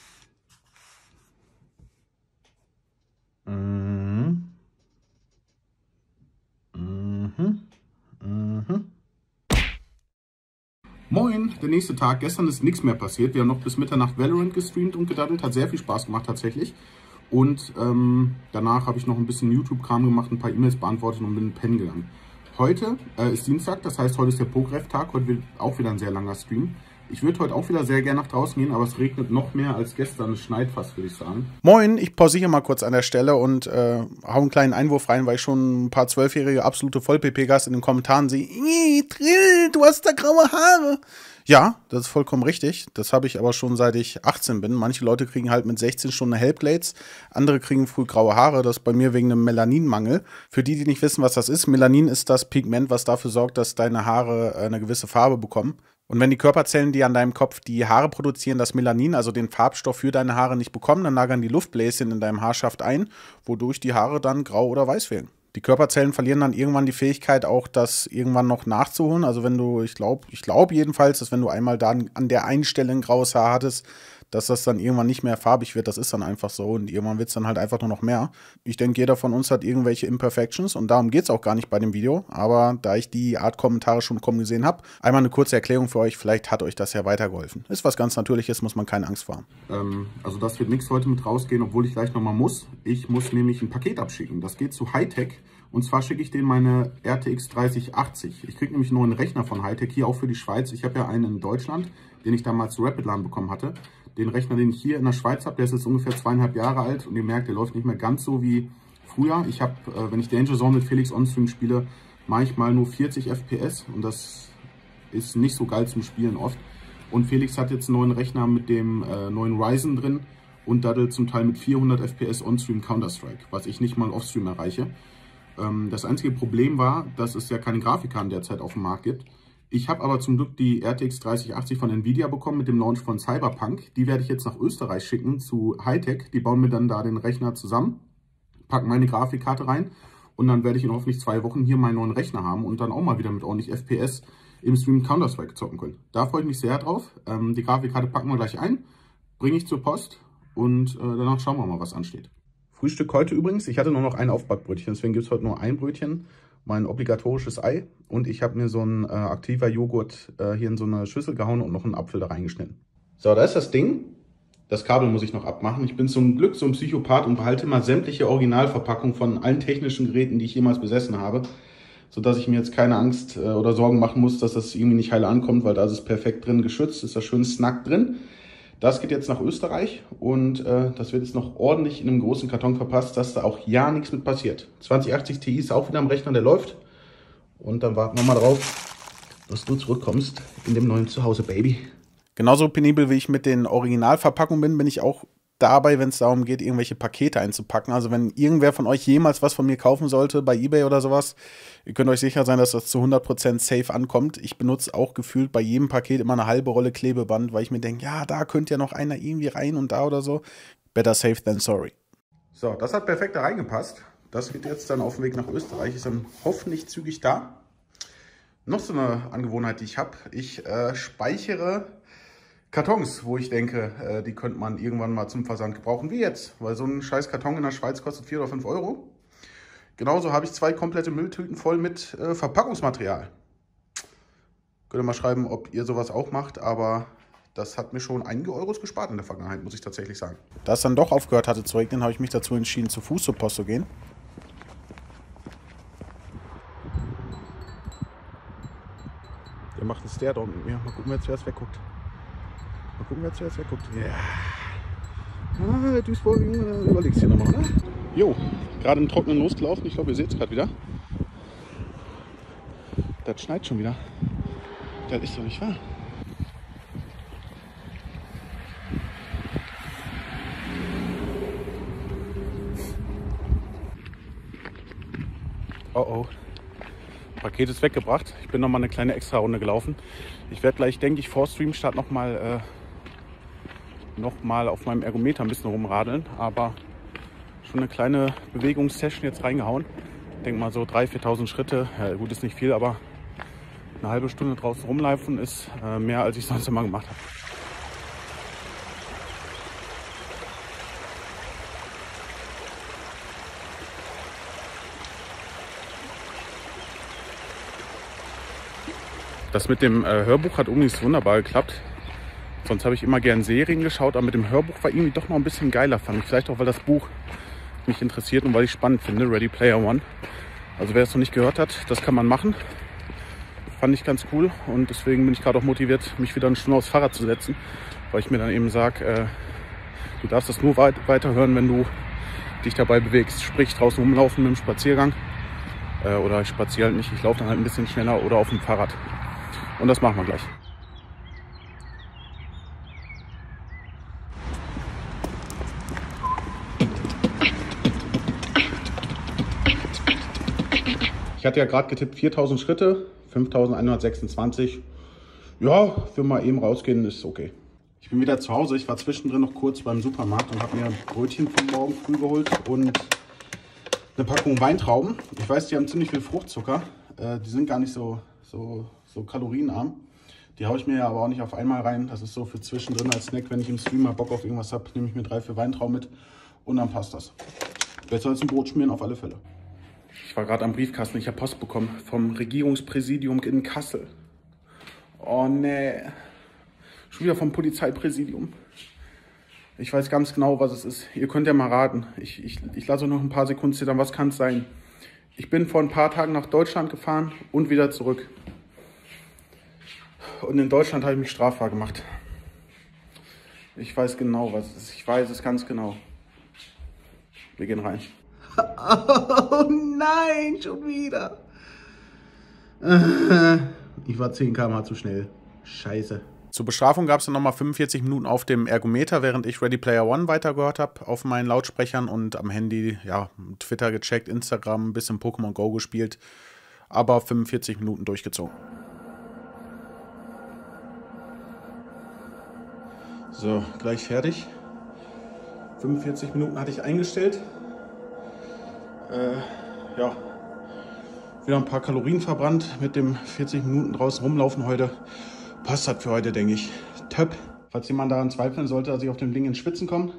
Moin, der nächste Tag. Gestern ist nichts mehr passiert. Wir haben noch bis Mitternacht Valorant gestreamt und gedaddelt. Hat sehr viel Spaß gemacht tatsächlich. Und danach habe ich noch ein bisschen YouTube-Kram gemacht, ein paar E-Mails beantwortet und bin pennen gegangen. Heute ist Dienstag, das heißt, heute ist der Pogref-Tag. Heute wird auch wieder ein sehr langer Stream. Ich würde heute auch wieder sehr gerne nach draußen gehen, aber es regnet noch mehr als gestern. Es schneit fast, würde ich sagen. Moin, ich pausiere mal kurz an der Stelle und hau einen kleinen Einwurf rein, weil ich schon ein paar 12-jährige absolute Voll-PP-Gas in den Kommentaren sehe. Trill, du hast da graue Haare. Ja, das ist vollkommen richtig. Das habe ich aber schon seit ich 18 bin. Manche Leute kriegen halt mit 16 schon eine Hellblades, andere kriegen früh graue Haare. Das ist bei mir wegen einem Melaninmangel. Für die, die nicht wissen, was das ist, Melanin ist das Pigment, was dafür sorgt, dass deine Haare eine gewisse Farbe bekommen. Und wenn die Körperzellen, die an deinem Kopf die Haare produzieren, das Melanin, also den Farbstoff für deine Haare nicht bekommen, dann lagern die Luftbläschen in deinem Haarschaft ein, wodurch die Haare dann grau oder weiß werden. Die Körperzellen verlieren dann irgendwann die Fähigkeit, auch das irgendwann noch nachzuholen. Also wenn du, ich glaube jedenfalls, dass wenn du einmal da an der einen Stelle ein graues Haar hattest, dass das dann irgendwann nicht mehr farbig wird. Das ist dann einfach so und irgendwann wird es dann halt einfach nur noch mehr. Ich denke, jeder von uns hat irgendwelche Imperfections und darum geht es auch gar nicht bei dem Video. Aber da ich die Art Kommentare schon kommen gesehen habe, einmal eine kurze Erklärung für euch. Vielleicht hat euch das ja weitergeholfen. Ist was ganz Natürliches, muss man keine Angst vor haben. Also das wird nichts heute mit rausgehen, obwohl ich gleich nochmal muss. Ich muss nämlich ein Paket abschicken. Das geht zu Hightech. Und zwar schicke ich denen meine RTX 3080. Ich kriege nämlich einen neuen Rechner von Hightech, hier auch für die Schweiz. Ich habe ja einen in Deutschland, den ich damals zu Rapidlan bekommen hatte. Den Rechner, den ich hier in der Schweiz habe, der ist jetzt ungefähr 2,5 Jahre alt. Und ihr merkt, der läuft nicht mehr ganz so wie früher. Ich habe, wenn ich Danger Zone mit Felix Onstream spiele, mache ich mal nur 40 FPS. Und das ist nicht so geil zum Spielen oft. Und Felix hat jetzt einen neuen Rechner mit dem neuen Ryzen drin und daddelt zum Teil mit 400 FPS On-Stream Counter-Strike, was ich nicht mal Off-Stream erreiche. Das einzige Problem war, dass es ja keine Grafikkarten derzeit auf dem Markt gibt. Ich habe aber zum Glück die RTX 3080 von Nvidia bekommen mit dem Launch von Cyberpunk. Die werde ich jetzt nach Österreich schicken zu Hightech. Die bauen mir dann da den Rechner zusammen, packen meine Grafikkarte rein und dann werde ich in hoffentlich 2 Wochen hier meinen neuen Rechner haben und dann auch mal wieder mit ordentlich FPS im Stream Counter-Strike zocken können. Da freue ich mich sehr drauf. Die Grafikkarte packen wir gleich ein, bringe ich zur Post und danach schauen wir mal, was ansteht. Frühstück heute übrigens. Ich hatte nur noch ein Aufbackbrötchen, deswegen gibt es heute nur ein Brötchen, mein obligatorisches Ei. Und ich habe mir so einen aktiver Joghurt hier in so eine Schüssel gehauen und noch einen Apfel da reingeschnitten. So, da ist das Ding. Das Kabel muss ich noch abmachen. Ich bin zum Glück so ein Psychopath und behalte immer sämtliche Originalverpackungen von allen technischen Geräten, die ich jemals besessen habe, sodass ich mir jetzt keine Angst oder Sorgen machen muss, dass das irgendwie nicht heil ankommt, weil da ist es perfekt drin geschützt, ist da schön Snack drin. Das geht jetzt nach Österreich und das wird jetzt noch ordentlich in einem großen Karton verpasst, dass da auch ja nichts mit passiert. 2080 Ti ist auch wieder am Rechner, der läuft. Und dann warten wir mal drauf, dass du zurückkommst in dem neuen Zuhause, Baby. Genauso penibel wie ich mit den Originalverpackungen bin, bin ich auch dabei, wenn es darum geht, irgendwelche Pakete einzupacken. Also wenn irgendwer von euch jemals was von mir kaufen sollte, bei eBay oder sowas, ihr könnt euch sicher sein, dass das zu 100% safe ankommt. Ich benutze auch gefühlt bei jedem Paket immer eine halbe Rolle Klebeband, weil ich mir denke, ja, da könnte ja noch einer irgendwie rein und da oder so. Better safe than sorry. So, das hat perfekt da reingepasst. Das geht jetzt dann auf dem Weg nach Österreich, ist dann hoffentlich zügig da. Noch so eine Angewohnheit, die ich habe. Ich speichere Kartons, wo ich denke, die könnte man irgendwann mal zum Versand gebrauchen, wie jetzt. Weil so ein scheiß Karton in der Schweiz kostet 4 oder 5 Euro. Genauso habe ich 2 komplette Mülltüten voll mit Verpackungsmaterial. Könnt ihr mal schreiben, ob ihr sowas auch macht, aber das hat mir schon einige Euros gespart in der Vergangenheit, muss ich tatsächlich sagen. Da es dann doch aufgehört hatte zu regnen, habe ich mich dazu entschieden, zu Fuß zur Post zu gehen. Der macht einen Stare-Down mit mir. Mal gucken, wer zuerst wegguckt. Mal gucken, wer zuerst wegguckt. Ja. Ah, Duisburg, überlegst hier nochmal, oder? Jo, gerade im Trockenen losgelaufen. Ich glaube, ihr seht es gerade wieder. Das schneit schon wieder. Das ist doch nicht wahr. Oh oh. Paket ist weggebracht. Ich bin nochmal eine kleine Extra-Runde gelaufen. Ich werde gleich, denke ich, vor Streamstart nochmal auf meinem Ergometer ein bisschen rumradeln. Aber schon eine kleine Bewegungssession jetzt reingehauen. Ich denke mal so 3.000, 4.000 Schritte. Ja, gut, ist nicht viel, aber eine halbe Stunde draußen rumlaufen ist mehr, als ich sonst immer gemacht habe. Das mit dem Hörbuch hat übrigens wunderbar geklappt. Sonst habe ich immer gern Serien geschaut, aber mit dem Hörbuch war irgendwie doch noch ein bisschen geiler, fand ich. Vielleicht auch, weil das Buch mich interessiert und weil ich spannend finde, Ready Player One. Also wer es noch nicht gehört hat, das kann man machen. Fand ich ganz cool und deswegen bin ich gerade auch motiviert, mich wieder eine Stunde aufs Fahrrad zu setzen, weil ich mir dann eben sage, du darfst das nur weiterhören, wenn du dich dabei bewegst. Sprich, draußen rumlaufen mit dem Spaziergang. Oder ich spaziere halt nicht, ich laufe dann halt ein bisschen schneller oder auf dem Fahrrad. Und das machen wir gleich. Ich hatte ja gerade getippt 4.000 Schritte, 5.126. Ja, für mal eben rausgehen ist okay. Ich bin wieder zu Hause. Ich war zwischendrin noch kurz beim Supermarkt und habe mir Brötchen von morgen früh geholt und eine Packung Weintrauben. Ich weiß, die haben ziemlich viel Fruchtzucker. Die sind gar nicht so kalorienarm. Die haue ich mir ja aber auch nicht auf einmal rein. Das ist so für zwischendrin als Snack, wenn ich im Stream mal Bock auf irgendwas habe, nehme ich mir 3, 4 Weintrauben mit und dann passt das. Besser als ein Brot schmieren auf alle Fälle. Ich war gerade am Briefkasten, ich habe Post bekommen vom Regierungspräsidium in Kassel. Oh nee, schon wieder vom Polizeipräsidium. Ich weiß ganz genau, was es ist. Ihr könnt ja mal raten. Ich lasse noch ein paar Sekunden zittern. Was kann es sein? Ich bin vor ein paar Tagen nach Deutschland gefahren und wieder zurück. Und in Deutschland habe ich mich strafbar gemacht. Ich weiß genau, was es ist. Ich weiß es ganz genau. Wir gehen rein. Oh nein, schon wieder. Ich war 10 km/h zu schnell. Scheiße. Zur Bestrafung gab es dann nochmal 45 Minuten auf dem Ergometer, während ich Ready Player One weitergehört habe auf meinen Lautsprechern und am Handy, ja, Twitter gecheckt, Instagram, ein bisschen Pokémon Go gespielt, aber 45 Minuten durchgezogen. So, gleich fertig. 45 Minuten hatte ich eingestellt. Ja, wieder ein paar Kalorien verbrannt mit dem 40 Minuten draußen rumlaufen heute. Passt das für heute, denke ich. Top. Falls jemand daran zweifeln sollte, dass ich auf dem Ding ins Schwitzen komme.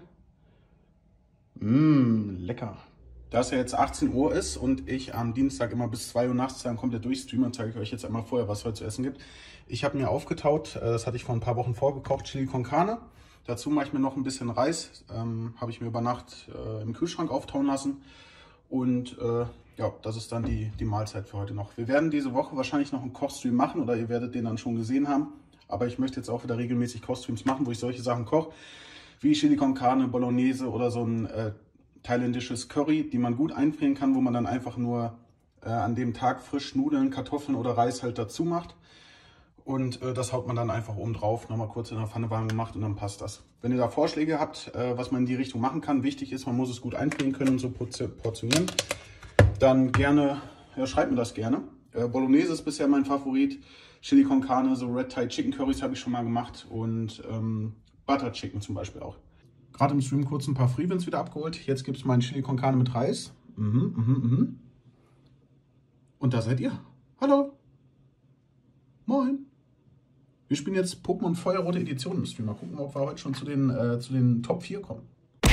Lecker. Da es ja jetzt 18 Uhr ist und ich am Dienstag immer bis 2 Uhr nachts dann komplett durchstreame, zeige ich euch jetzt einmal vorher, was es heute zu essen gibt. Ich habe mir aufgetaut, das hatte ich vor ein paar Wochen vorgekocht, Chili con Carne. Dazu mache ich mir noch ein bisschen Reis, habe ich mir über Nacht im Kühlschrank auftauen lassen. Und ja, das ist dann die Mahlzeit für heute noch. Wir werden diese Woche wahrscheinlich noch einen Kochstream machen oder ihr werdet den dann schon gesehen haben. Aber ich möchte jetzt auch wieder regelmäßig Kochstreams machen, wo ich solche Sachen koche, wie Chili con Carne, Bolognese oder so ein thailändisches Curry, die man gut einfrieren kann, wo man dann einfach nur an dem Tag frisch Nudeln, Kartoffeln oder Reis halt dazu macht. Und das haut man dann einfach oben drauf, nochmal kurz in der Pfanne warm gemacht und dann passt das. Wenn ihr da Vorschläge habt, was man in die Richtung machen kann, wichtig ist, man muss es gut einfrieren können und so portionieren, dann gerne, ja, schreibt mir das gerne. Bolognese ist bisher mein Favorit, Chili con Carne, so Red Thai Chicken Curries habe ich schon mal gemacht und Butter Chicken zum Beispiel auch. Gerade im Stream kurz ein paar Freevins wieder abgeholt. Jetzt gibt es meinen Chili con Carne mit Reis. Und da seid ihr. Hallo. Moin. Wir spielen jetzt Pokémon Feuerrote Edition im Stream. Mal gucken, ob wir heute schon zu den Top 4 kommen.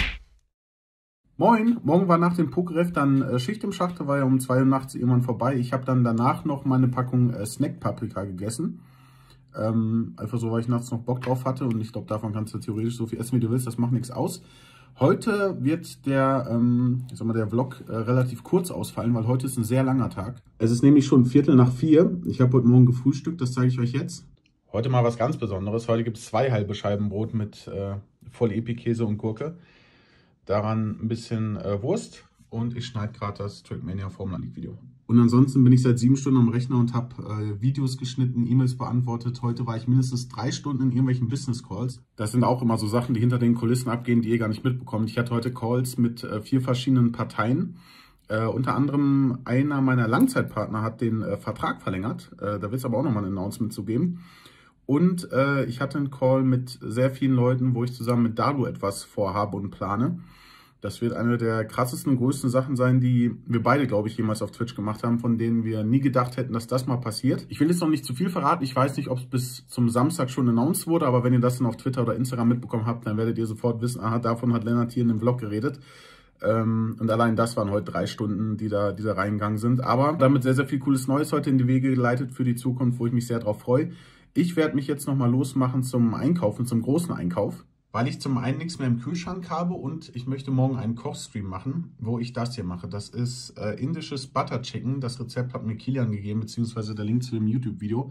Moin. Morgen war nach dem Pokeref dann Schicht im Schacht. Da war ja um 2 Uhr nachts irgendwann vorbei. Ich habe dann danach noch meine Packung Snack Paprika gegessen. Einfach so, weil ich nachts noch Bock drauf hatte. Und ich glaube, davon kannst du theoretisch so viel essen, wie du willst. Das macht nichts aus. Heute wird der Vlog relativ kurz ausfallen, weil heute ist ein sehr langer Tag. Es ist nämlich schon 3:45. Ich habe heute Morgen gefrühstückt, das zeige ich euch jetzt. Heute mal was ganz Besonderes. Heute gibt es 2 halbe Scheiben Brot mit Voll-Epi-Käse und Gurke. Daran ein bisschen Wurst und ich schneide gerade das Trackmania Formula League Video. Und ansonsten bin ich seit 7 Stunden am Rechner und habe Videos geschnitten, E-Mails beantwortet. Heute war ich mindestens 3 Stunden in irgendwelchen Business Calls. Das sind auch immer so Sachen, die hinter den Kulissen abgehen, die ihr gar nicht mitbekommt. Ich hatte heute Calls mit 4 verschiedenen Parteien. Unter anderem einer meiner Langzeitpartner hat den Vertrag verlängert. Da wird es aber auch nochmal ein Announcement zu geben. Und ich hatte einen Call mit sehr vielen Leuten, wo ich zusammen mit Dalu etwas vorhabe und plane. Das wird eine der krassesten und größten Sachen sein, die wir beide, glaube ich, jemals auf Twitch gemacht haben, von denen wir nie gedacht hätten, dass das mal passiert. Ich will jetzt noch nicht zu viel verraten. Ich weiß nicht, ob es bis zum Samstag schon announced wurde, aber wenn ihr das dann auf Twitter oder Instagram mitbekommen habt, dann werdet ihr sofort wissen, aha, davon hat Lennart hier in dem Vlog geredet. Und allein das waren heute 3 Stunden, die da reingegangen sind. Aber damit sehr, sehr viel cooles Neues heute in die Wege geleitet für die Zukunft, wo ich mich sehr drauf freue. Ich werde mich jetzt nochmal losmachen zum Einkaufen, zum großen Einkauf, weil ich zum einen nichts mehr im Kühlschrank habe und ich möchte morgen einen Kochstream machen, wo ich das hier mache. Das ist indisches Butter Chicken. Das Rezept hat mir Kilian gegeben, beziehungsweise der Link zu dem YouTube-Video.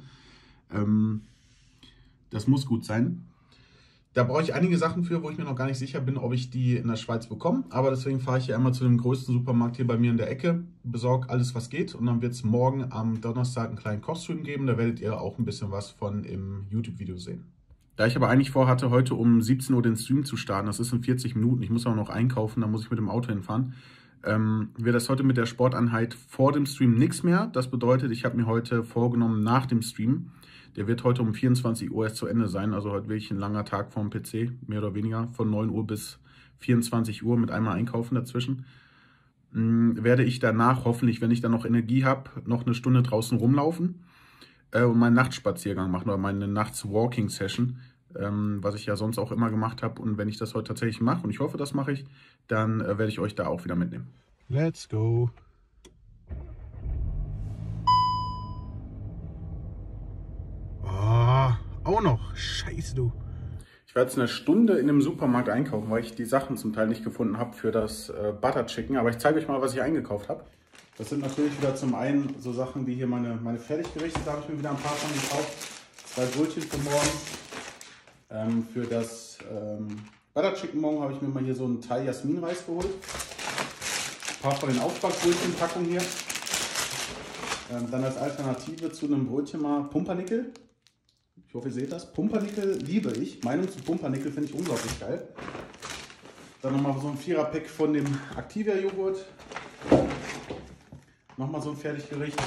Das muss gut sein. Da brauche ich einige Sachen für, wo ich mir noch gar nicht sicher bin, ob ich die in der Schweiz bekomme. Aber deswegen fahre ich hier einmal zu dem größten Supermarkt hier bei mir in der Ecke, besorge alles, was geht. Und dann wird es morgen am Donnerstag einen kleinen Kochstream geben. Da werdet ihr auch ein bisschen was von im YouTube-Video sehen. Da ich aber eigentlich vorhatte, heute um 17 Uhr den Stream zu starten, das ist in 40 Minuten, ich muss auch noch einkaufen, da muss ich mit dem Auto hinfahren, wird das heute mit der Sporteinheit vor dem Stream nichts mehr. Das bedeutet, ich habe mir heute vorgenommen, nach dem Stream, der wird heute um 24 Uhr erst zu Ende sein, also heute wirklich ein langer Tag vorm PC, mehr oder weniger, von 9 Uhr bis 24 Uhr mit einmal einkaufen dazwischen. Werde ich danach hoffentlich, wenn ich dann noch Energie habe, noch eine Stunde draußen rumlaufen und meinen Nachtspaziergang machen oder meine Nachts-Walking-Session, was ich ja sonst auch immer gemacht habe. Und wenn ich das heute tatsächlich mache, und ich hoffe, das mache ich, dann werde ich euch da auch wieder mitnehmen. Let's go! Auch noch. Scheiße, du. Ich werde jetzt eine Stunde in dem Supermarkt einkaufen, weil ich die Sachen zum Teil nicht gefunden habe für das Butter Chicken. Aber ich zeige euch mal, was ich eingekauft habe. Das sind natürlich wieder zum einen so Sachen wie hier meine Fertiggerichte. Da habe ich mir wieder ein paar von gekauft. 2 Brötchen für morgen. Für das Butter Chicken morgen habe ich mir mal hier so einen Thai Jasminreis geholt. Ein paar von den Aufbackbrötchenpackungen hier. Dann als Alternative zu einem Brötchen mal Pumpernickel. Ich hoffe, ihr seht das. Pumpernickel liebe ich. Meinung zu Pumpernickel finde ich unglaublich geil. Dann nochmal so ein 4er-Pack von dem Activia-Joghurt. Nochmal so ein Fertiggericht.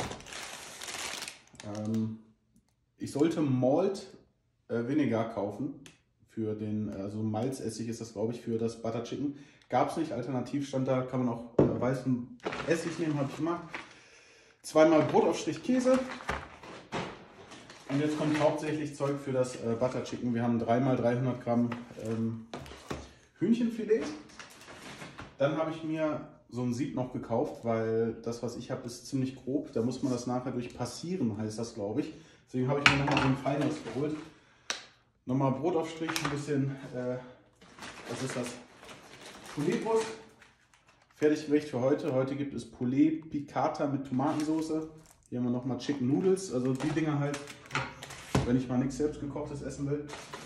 Ich sollte Malt Vinegar kaufen. Für den, also Malzessig ist das, glaube ich, für das Butter Chicken. Gab es nicht. Alternativ stand da, kann man auch weißen Essig nehmen, habe ich gemacht. 2-mal Brotaufstrich Käse. Und jetzt kommt hauptsächlich Zeug für das Butter Chicken. Wir haben 3-mal 300 Gramm Hühnchenfilet. Dann habe ich mir so ein Sieb noch gekauft, weil das, was ich habe, ist ziemlich grob. Da muss man das nachher durch passieren, heißt das, glaube ich. Deswegen habe ich mir nochmal so ein feines geholt. Nochmal Brotaufstrich, ein bisschen, was ist das? Pouletbrust. Fertiggericht für heute. Heute gibt es Poulet Piccata mit Tomatensauce. Hier haben wir nochmal Chicken Noodles, also die Dinger halt, wenn ich mal nichts selbst gekochtes essen will.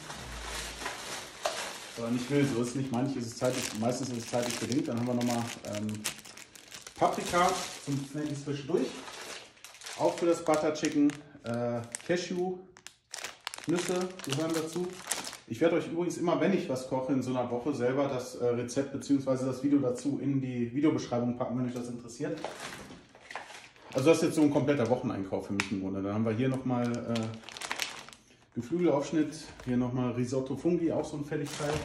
Oder nicht will, so ist es nicht. Manchmal ist es zeitlich, meistens ist es zeitlich bedingt. Dann haben wir nochmal Paprika zum Snacken zwischendurch. Auch für das Butter Chicken. Cashew, Nüsse gehören dazu. Ich werde euch übrigens immer, wenn ich was koche in so einer Woche, selber das Rezept bzw. das Video dazu in die Videobeschreibung packen, wenn euch das interessiert. Also das ist jetzt so ein kompletter Wocheneinkauf für mich im Grunde. Dann haben wir hier nochmal Geflügelaufschnitt, hier nochmal Risotto Fungi, auch so ein Fertigteil.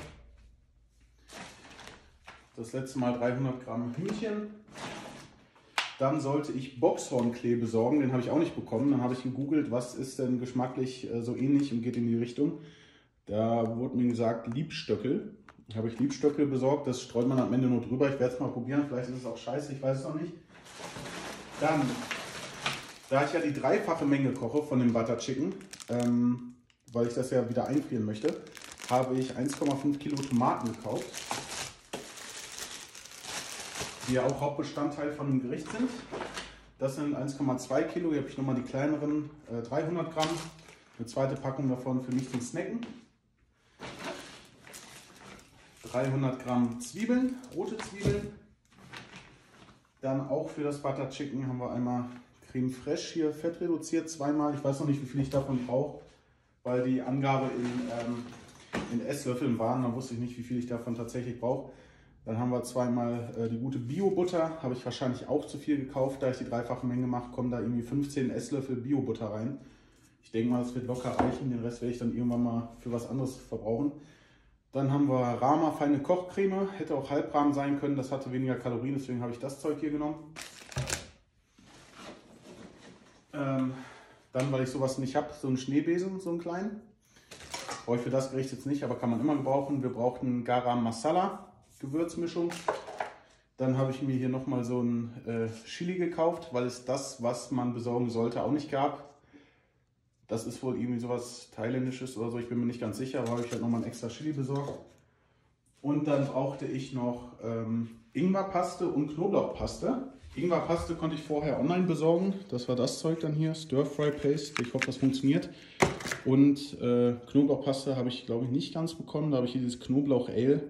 Das letzte Mal 300 Gramm Hühnchen. Dann sollte ich Boxhornklee besorgen, den habe ich auch nicht bekommen. Dann habe ich gegoogelt, was ist denn geschmacklich so ähnlich und geht in die Richtung. Da wurde mir gesagt Liebstöckel. Da habe ich Liebstöckel besorgt, das streut man am Ende nur drüber. Ich werde es mal probieren, vielleicht ist es auch scheiße, ich weiß es noch nicht. Dann, da ich ja die 3-fache Menge koche von dem Butter Chicken, weil ich das ja wieder einfrieren möchte, habe ich 1,5 Kilo Tomaten gekauft, die ja auch Hauptbestandteil von dem Gericht sind. Das sind 1,2 Kilo, hier habe ich nochmal die kleineren 300 Gramm, eine zweite Packung davon für mich zum Snacken. 300 Gramm Zwiebeln, rote Zwiebeln. Dann auch für das Butter Chicken haben wir einmal Creme Fraiche hier fett reduziert, 2-mal. Ich weiß noch nicht, wie viel ich davon brauche, weil die Angabe in Esslöffeln waren. Da wusste ich nicht, wie viel ich davon tatsächlich brauche. Dann haben wir 2-mal die gute Bio-Butter. Habe ich wahrscheinlich auch zu viel gekauft. Da ich die 3-fache Menge mache, kommen da irgendwie 15 Esslöffel Bio-Butter rein. Ich denke mal, das wird locker reichen. Den Rest werde ich dann irgendwann mal für was anderes verbrauchen. Dann haben wir Rama feine Kochcreme. Hätte auch Halbrahmen sein können. Das hatte weniger Kalorien, deswegen habe ich das Zeug hier genommen. Dann, weil ich sowas nicht habe, so einen Schneebesen, so einen kleinen. Brauche ich für das Gericht jetzt nicht, aber kann man immer gebrauchen. Wir brauchten Garam Masala Gewürzmischung. Dann habe ich mir hier nochmal so ein Chili gekauft, weil es das, was man besorgen sollte, auch nicht gab. Das ist wohl irgendwie sowas Thailändisches oder so, ich bin mir nicht ganz sicher, aber habe ich halt nochmal ein extra Chili besorgt. Und dann brauchte ich noch Ingwerpaste und Knoblauchpaste. Ingwerpaste konnte ich vorher online besorgen. Das war das Zeug dann hier, Stir-Fry Paste. Ich hoffe, das funktioniert. Und Knoblauchpaste habe ich, glaube ich, nicht ganz bekommen. Da habe ich hier dieses Knoblauch-Ale.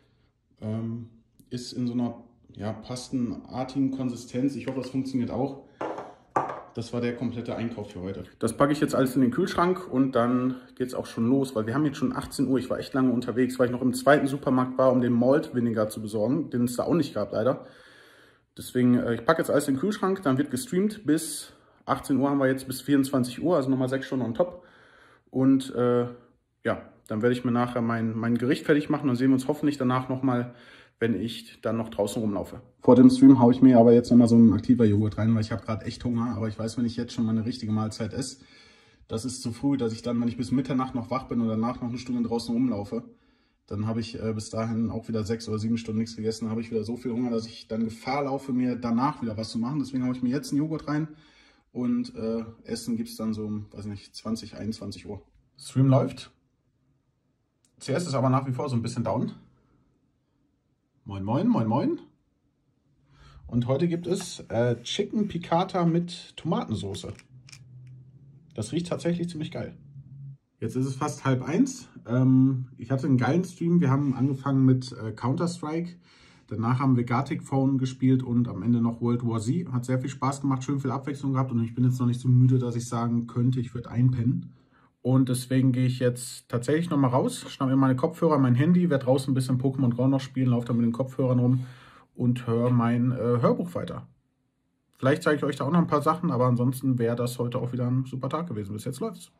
Ist in so einer pastenartigen Konsistenz. Ich hoffe, das funktioniert auch. Das war der komplette Einkauf für heute. Das packe ich jetzt alles in den Kühlschrank und dann geht es auch schon los, weil wir haben jetzt schon 18 Uhr. Ich war echt lange unterwegs, weil ich noch im zweiten Supermarkt war, um den Malt Vinegar zu besorgen, den es da auch nicht gab leider. Deswegen, ich packe jetzt alles in den Kühlschrank, dann wird gestreamt bis 18 Uhr haben wir jetzt bis 24 Uhr, also nochmal 6 Stunden on top. Und dann werde ich mir nachher mein Gericht fertig machen und sehen wir uns hoffentlich danach nochmal, wenn ich dann noch draußen rumlaufe. Vor dem Stream haue ich mir aber jetzt nochmal so einen Activia-Joghurt rein, weil ich habe gerade echt Hunger. Aber ich weiß, wenn ich jetzt schon mal eine richtige Mahlzeit esse, das ist zu früh, dass ich dann, wenn ich bis Mitternacht noch wach bin und danach noch eine Stunde draußen rumlaufe, dann habe ich bis dahin auch wieder 6 oder 7 Stunden nichts gegessen. Dann habe ich wieder so viel Hunger, dass ich dann Gefahr laufe, mir danach wieder was zu machen. Deswegen haue ich mir jetzt einen Joghurt rein und Essen gibt es dann so um, weiß nicht, 20, 21 Uhr. Stream läuft. CS ist aber nach wie vor so ein bisschen down. Moin, moin, moin, moin. Und heute gibt es Chicken Piccata mit Tomatensauce. Das riecht tatsächlich ziemlich geil. Jetzt ist es fast 12:30. Ich hatte einen geilen Stream. Wir haben angefangen mit Counter-Strike. Danach haben wir Gartic Phone gespielt und am Ende noch World War Z. Hat sehr viel Spaß gemacht, schön viel Abwechslung gehabt und ich bin jetzt noch nicht so müde, dass ich sagen könnte, ich würde einpennen. Und deswegen gehe ich jetzt tatsächlich nochmal raus, schnappe mir meine Kopfhörer, mein Handy, werde draußen ein bisschen Pokémon Go noch spielen, laufe da mit den Kopfhörern rum und höre mein Hörbuch weiter. Vielleicht zeige ich euch da auch noch ein paar Sachen, aber ansonsten wäre das heute auch wieder ein super Tag gewesen. Bis jetzt läuft's.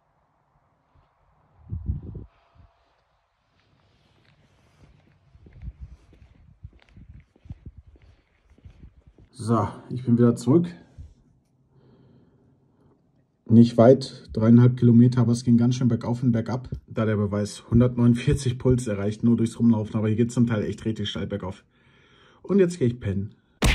So, ich bin wieder zurück. Nicht weit, 3,5 Kilometer, aber es ging ganz schön bergauf und bergab. Da der Beweis 149 Puls erreicht, nur durchs Rumlaufen, aber hier geht es zum Teil echt richtig steil bergauf. Und jetzt gehe ich pennen.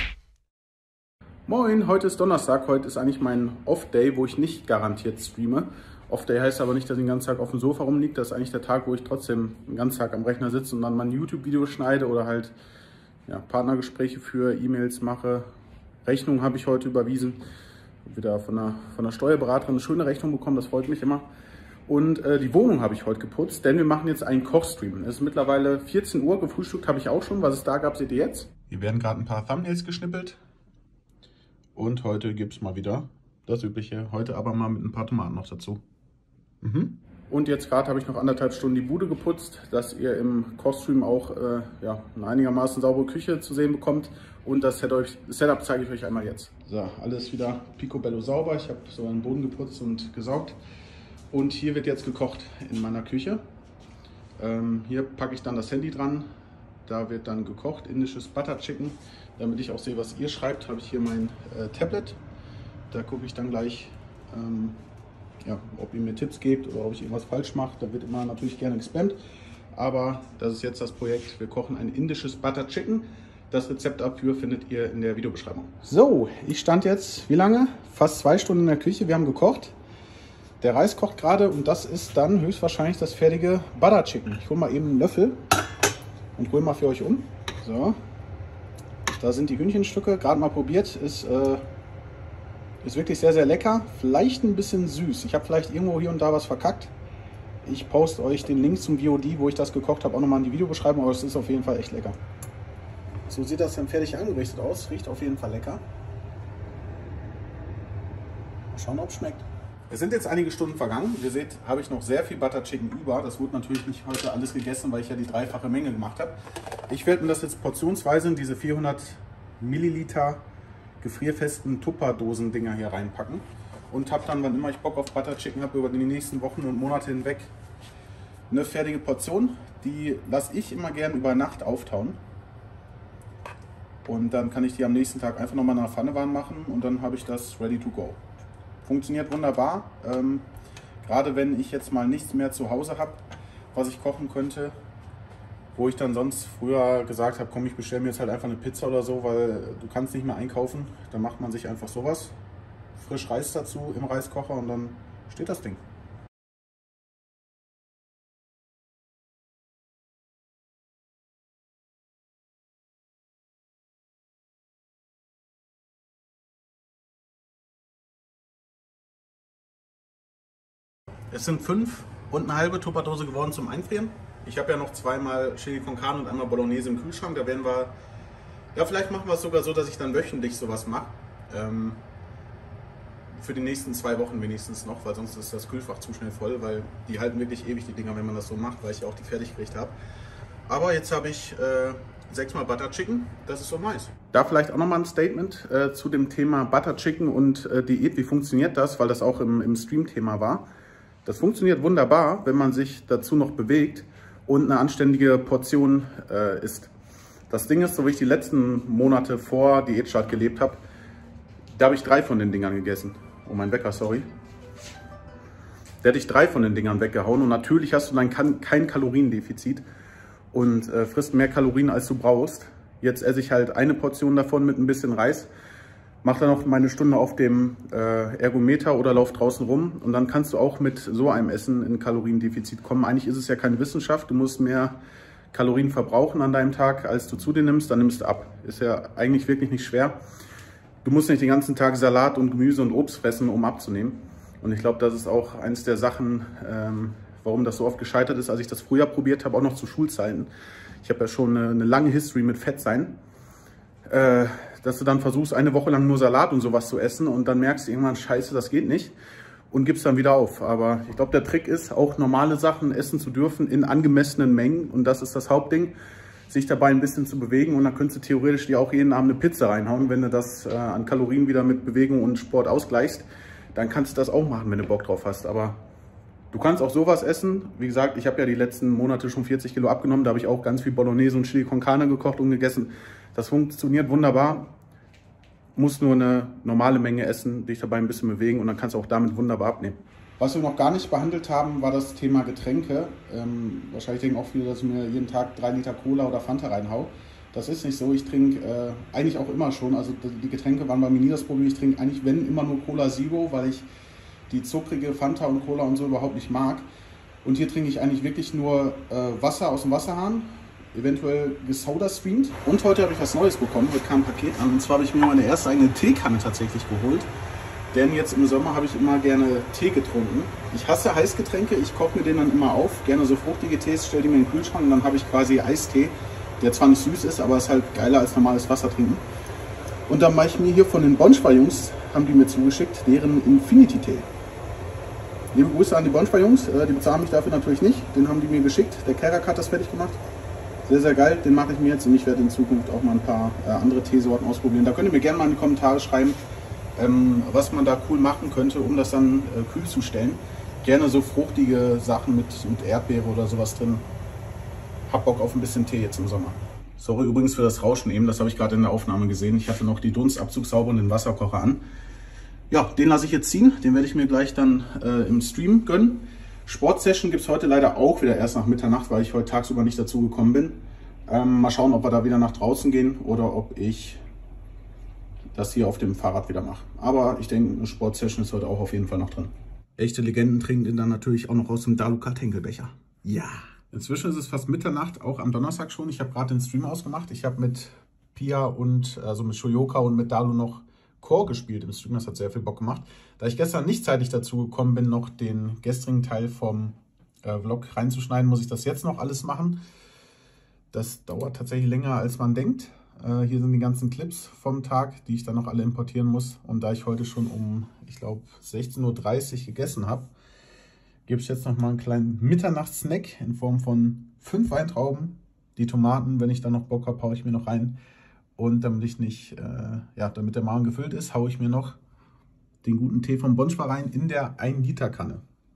Moin, heute ist Donnerstag, heute ist eigentlich mein Off-Day, wo ich nicht garantiert streame. Off-Day heißt aber nicht, dass ich den ganzen Tag auf dem Sofa rumliege, das ist eigentlich der Tag, wo ich trotzdem den ganzen Tag am Rechner sitze und dann mal ein YouTube-Video schneide oder halt ja, Partnergespräche für E-Mails mache. Rechnung habe ich heute überwiesen. Wieder von der Steuerberaterin eine schöne Rechnung bekommen, das freut mich immer. Und die Wohnung habe ich heute geputzt, denn wir machen jetzt einen Kochstream. Es ist mittlerweile 14 Uhr, gefrühstückt habe ich auch schon. Was es da gab, seht ihr jetzt. Hier werden gerade ein paar Thumbnails geschnippelt. Und heute gibt es mal wieder das Übliche. Heute aber mal mit ein paar Tomaten noch dazu. Und jetzt gerade habe ich noch 1,5 Stunden die Bude geputzt, dass ihr im Kochstream auch ja, eine einigermaßen saubere Küche zu sehen bekommt. Und das Setup zeige ich euch einmal jetzt. So, alles wieder picobello sauber. Ich habe so einen Boden geputzt und gesaugt. Und hier wird jetzt gekocht in meiner Küche. Hier packe ich dann das Handy dran. Da wird dann gekocht, indisches Butter Chicken. Damit ich auch sehe, was ihr schreibt, habe ich hier mein Tablet. Da gucke ich dann gleich, ja, ob ihr mir Tipps gebt oder ob ich irgendwas falsch mache. Da wird immer natürlich gerne gespammt. Aber das ist jetzt das Projekt. Wir kochen ein indisches Butter Chicken. Das Rezept dafür findet ihr in der Videobeschreibung. So, ich stand jetzt, wie lange? Fast 2 Stunden in der Küche. Wir haben gekocht. Der Reis kocht gerade und das ist dann höchstwahrscheinlich das fertige Butter Chicken. Ich hole mal eben einen Löffel und hole mal für euch um. So, da sind die Hühnchenstücke. Gerade mal probiert. Ist wirklich sehr, sehr lecker. Vielleicht ein bisschen süß. Ich habe vielleicht irgendwo hier und da was verkackt. Ich poste euch den Link zum VOD, wo ich das gekocht habe, auch nochmal in die Videobeschreibung. Aber es ist auf jeden Fall echt lecker. So sieht das dann fertig angerichtet aus. Riecht auf jeden Fall lecker. Mal schauen, ob es schmeckt. Es sind jetzt einige Stunden vergangen. Ihr seht, habe ich noch sehr viel Butter Chicken über. Das wurde natürlich nicht heute alles gegessen, weil ich ja die 3-fache Menge gemacht habe. Ich werde mir das jetzt portionsweise in diese 400 Milliliter gefrierfesten Tupperdosen-Dinger hier reinpacken. Und habe dann, wann immer ich Bock auf Butter Chicken habe, über die nächsten Wochen und Monate hinweg eine fertige Portion. Die lasse ich immer gern über Nacht auftauen. Und dann kann ich die am nächsten Tag einfach nochmal in einer Pfanne warm machen und dann habe ich das ready to go. Funktioniert wunderbar. Gerade wenn ich jetzt mal nichts mehr zu Hause habe, was ich kochen könnte, wo ich dann sonst früher gesagt habe, komm, ich bestelle mir jetzt halt einfach eine Pizza oder so, weil du kannst nicht mehr einkaufen. Dann macht man sich einfach sowas. Frisch Reis dazu im Reiskocher und dann steht das Ding. Es sind 5,5 Tupperdose geworden zum Einfrieren. Ich habe ja noch zweimal Chili con Carne und einmal Bolognese im Kühlschrank. Da werden wir, ja, vielleicht machen wir es sogar so, dass ich dann wöchentlich sowas mache. Für die nächsten 2 Wochen wenigstens noch, weil sonst ist das Kühlfach zu schnell voll, weil die halten wirklich ewig, die Dinger, wenn man das so macht, weil ich ja auch die Fertiggerichte habe. Aber jetzt habe ich 6-mal Butter Chicken, das ist so nice. Da vielleicht auch nochmal ein Statement zu dem Thema Butter Chicken und Diät, wie funktioniert das, weil das auch im Stream-Thema war. Das funktioniert wunderbar, wenn man sich dazu noch bewegt und eine anständige Portion isst. Das Ding ist, so wie ich die letzten Monate vor Diätstart gelebt habe, da habe ich 3 von den Dingern gegessen. Oh, mein Wecker, sorry. Da hätte ich 3 von den Dingern weggehauen und natürlich hast du dann kein Kaloriendefizit und frisst mehr Kalorien, als du brauchst. Jetzt esse ich halt eine Portion davon mit ein bisschen Reis. Mach dann noch meine Stunde auf dem Ergometer oder lauf draußen rum und dann kannst du auch mit so einem Essen in Kaloriendefizit kommen. Eigentlich ist es ja keine Wissenschaft, du musst mehr Kalorien verbrauchen an deinem Tag, als du zu dir nimmst, dann nimmst du ab. Ist ja eigentlich wirklich nicht schwer. Du musst nicht den ganzen Tag Salat und Gemüse und Obst fressen, um abzunehmen. Und ich glaube, das ist auch eines der Sachen, warum das so oft gescheitert ist, als ich das früher probiert habe, auch noch zu Schulzeiten. Ich habe ja schon eine lange History mit Fettsein. Dass du dann versuchst, eine Woche lang nur Salat und sowas zu essen und dann merkst du irgendwann, scheiße, das geht nicht und gibst dann wieder auf. Aber ich glaube, der Trick ist, auch normale Sachen essen zu dürfen in angemessenen Mengen und das ist das Hauptding, sich dabei ein bisschen zu bewegen und dann könntest du theoretisch dir auch jeden Abend eine Pizza reinhauen, wenn du das an Kalorien wieder mit Bewegung und Sport ausgleichst, dann kannst du das auch machen, wenn du Bock drauf hast. Aber du kannst auch sowas essen. Wie gesagt, ich habe ja die letzten Monate schon 40 Kilo abgenommen. Da habe ich auch ganz viel Bolognese und Chili con Carne gekocht und gegessen. Das funktioniert wunderbar. Musst nur eine normale Menge essen, dich dabei ein bisschen bewegen und dann kannst du auch damit wunderbar abnehmen. Was wir noch gar nicht behandelt haben, war das Thema Getränke. Wahrscheinlich denken auch viele, dass ich mir jeden Tag 3 Liter Cola oder Fanta reinhau. Das ist nicht so. Ich trinke eigentlich auch immer schon. Also die Getränke waren bei mir nie das Problem. Ich trinke eigentlich, wenn, immer nur Cola Zero, weil ich die zuckrige Fanta und Cola und so überhaupt nicht mag. Und hier trinke ich eigentlich wirklich nur Wasser aus dem Wasserhahn, eventuell gesodastreamt. Und heute habe ich was Neues bekommen, heute kam ein Paket an. Und zwar habe ich mir meine erste eigene Teekanne tatsächlich geholt. Denn jetzt im Sommer habe ich immer gerne Tee getrunken. Ich hasse Heißgetränke, ich koche mir den dann immer auf. Gerne so fruchtige Tees, stelle die mir in den Kühlschrank und dann habe ich quasi Eistee, der zwar nicht süß ist, aber ist halt geiler als normales Wasser trinken. Und dann mache ich mir hier von den Bonschwa-Jungs, haben die mir zugeschickt, deren Infinity-Tee. Liebe Grüße an die Bonschwa-Jungs, die bezahlen mich dafür natürlich nicht. Den haben die mir geschickt. Der Kerak hat das fertig gemacht. Sehr, sehr geil. Den mache ich mir jetzt und ich werde in Zukunft auch mal ein paar andere Teesorten ausprobieren. Da könnt ihr mir gerne mal in die Kommentare schreiben, was man da cool machen könnte, um das dann kühl zu stellen. Gerne so fruchtige Sachen mit Erdbeere oder sowas drin. Hab Bock auf ein bisschen Tee jetzt im Sommer. Sorry übrigens für das Rauschen eben, das habe ich gerade in der Aufnahme gesehen. Ich hatte noch die Dunstabzugssauber und den Wasserkocher an. Ja, den lasse ich jetzt ziehen. Den werde ich mir gleich dann im Stream gönnen. Sportsession gibt es heute leider auch wieder erst nach Mitternacht, weil ich heute tagsüber nicht dazu gekommen bin. Mal schauen, ob wir da wieder nach draußen gehen oder ob ich das hier auf dem Fahrrad wieder mache. Aber ich denke, eine Sportsession ist heute auch auf jeden Fall noch drin. Echte Legenden trinken den dann natürlich auch noch aus dem Dalukat-Henkelbecher. Ja! Inzwischen ist es fast Mitternacht, auch am Donnerstag schon. Ich habe gerade den Stream ausgemacht. Ich habe mit Pia und also mit Shoyoka und mit Dalu noch Core gespielt im Stream. Das hat sehr viel Bock gemacht. Da ich gestern nicht zeitig dazu gekommen bin, noch den gestrigen Teil vom Vlog reinzuschneiden, muss ich das jetzt noch alles machen. Das dauert tatsächlich länger, als man denkt. Hier sind die ganzen Clips vom Tag, die ich dann noch alle importieren muss. Und da ich heute schon um, ich glaube, 16:30 Uhr gegessen habe, gebe ich jetzt noch mal einen kleinen Mitternachtssnack in Form von 5 Weintrauben. Die Tomaten, wenn ich dann noch Bock habe, haue ich mir noch rein. Und damit ich nicht, damit der Magen gefüllt ist, haue ich mir noch den guten Tee von Bonschwa rein in der 1-Liter-Kanne.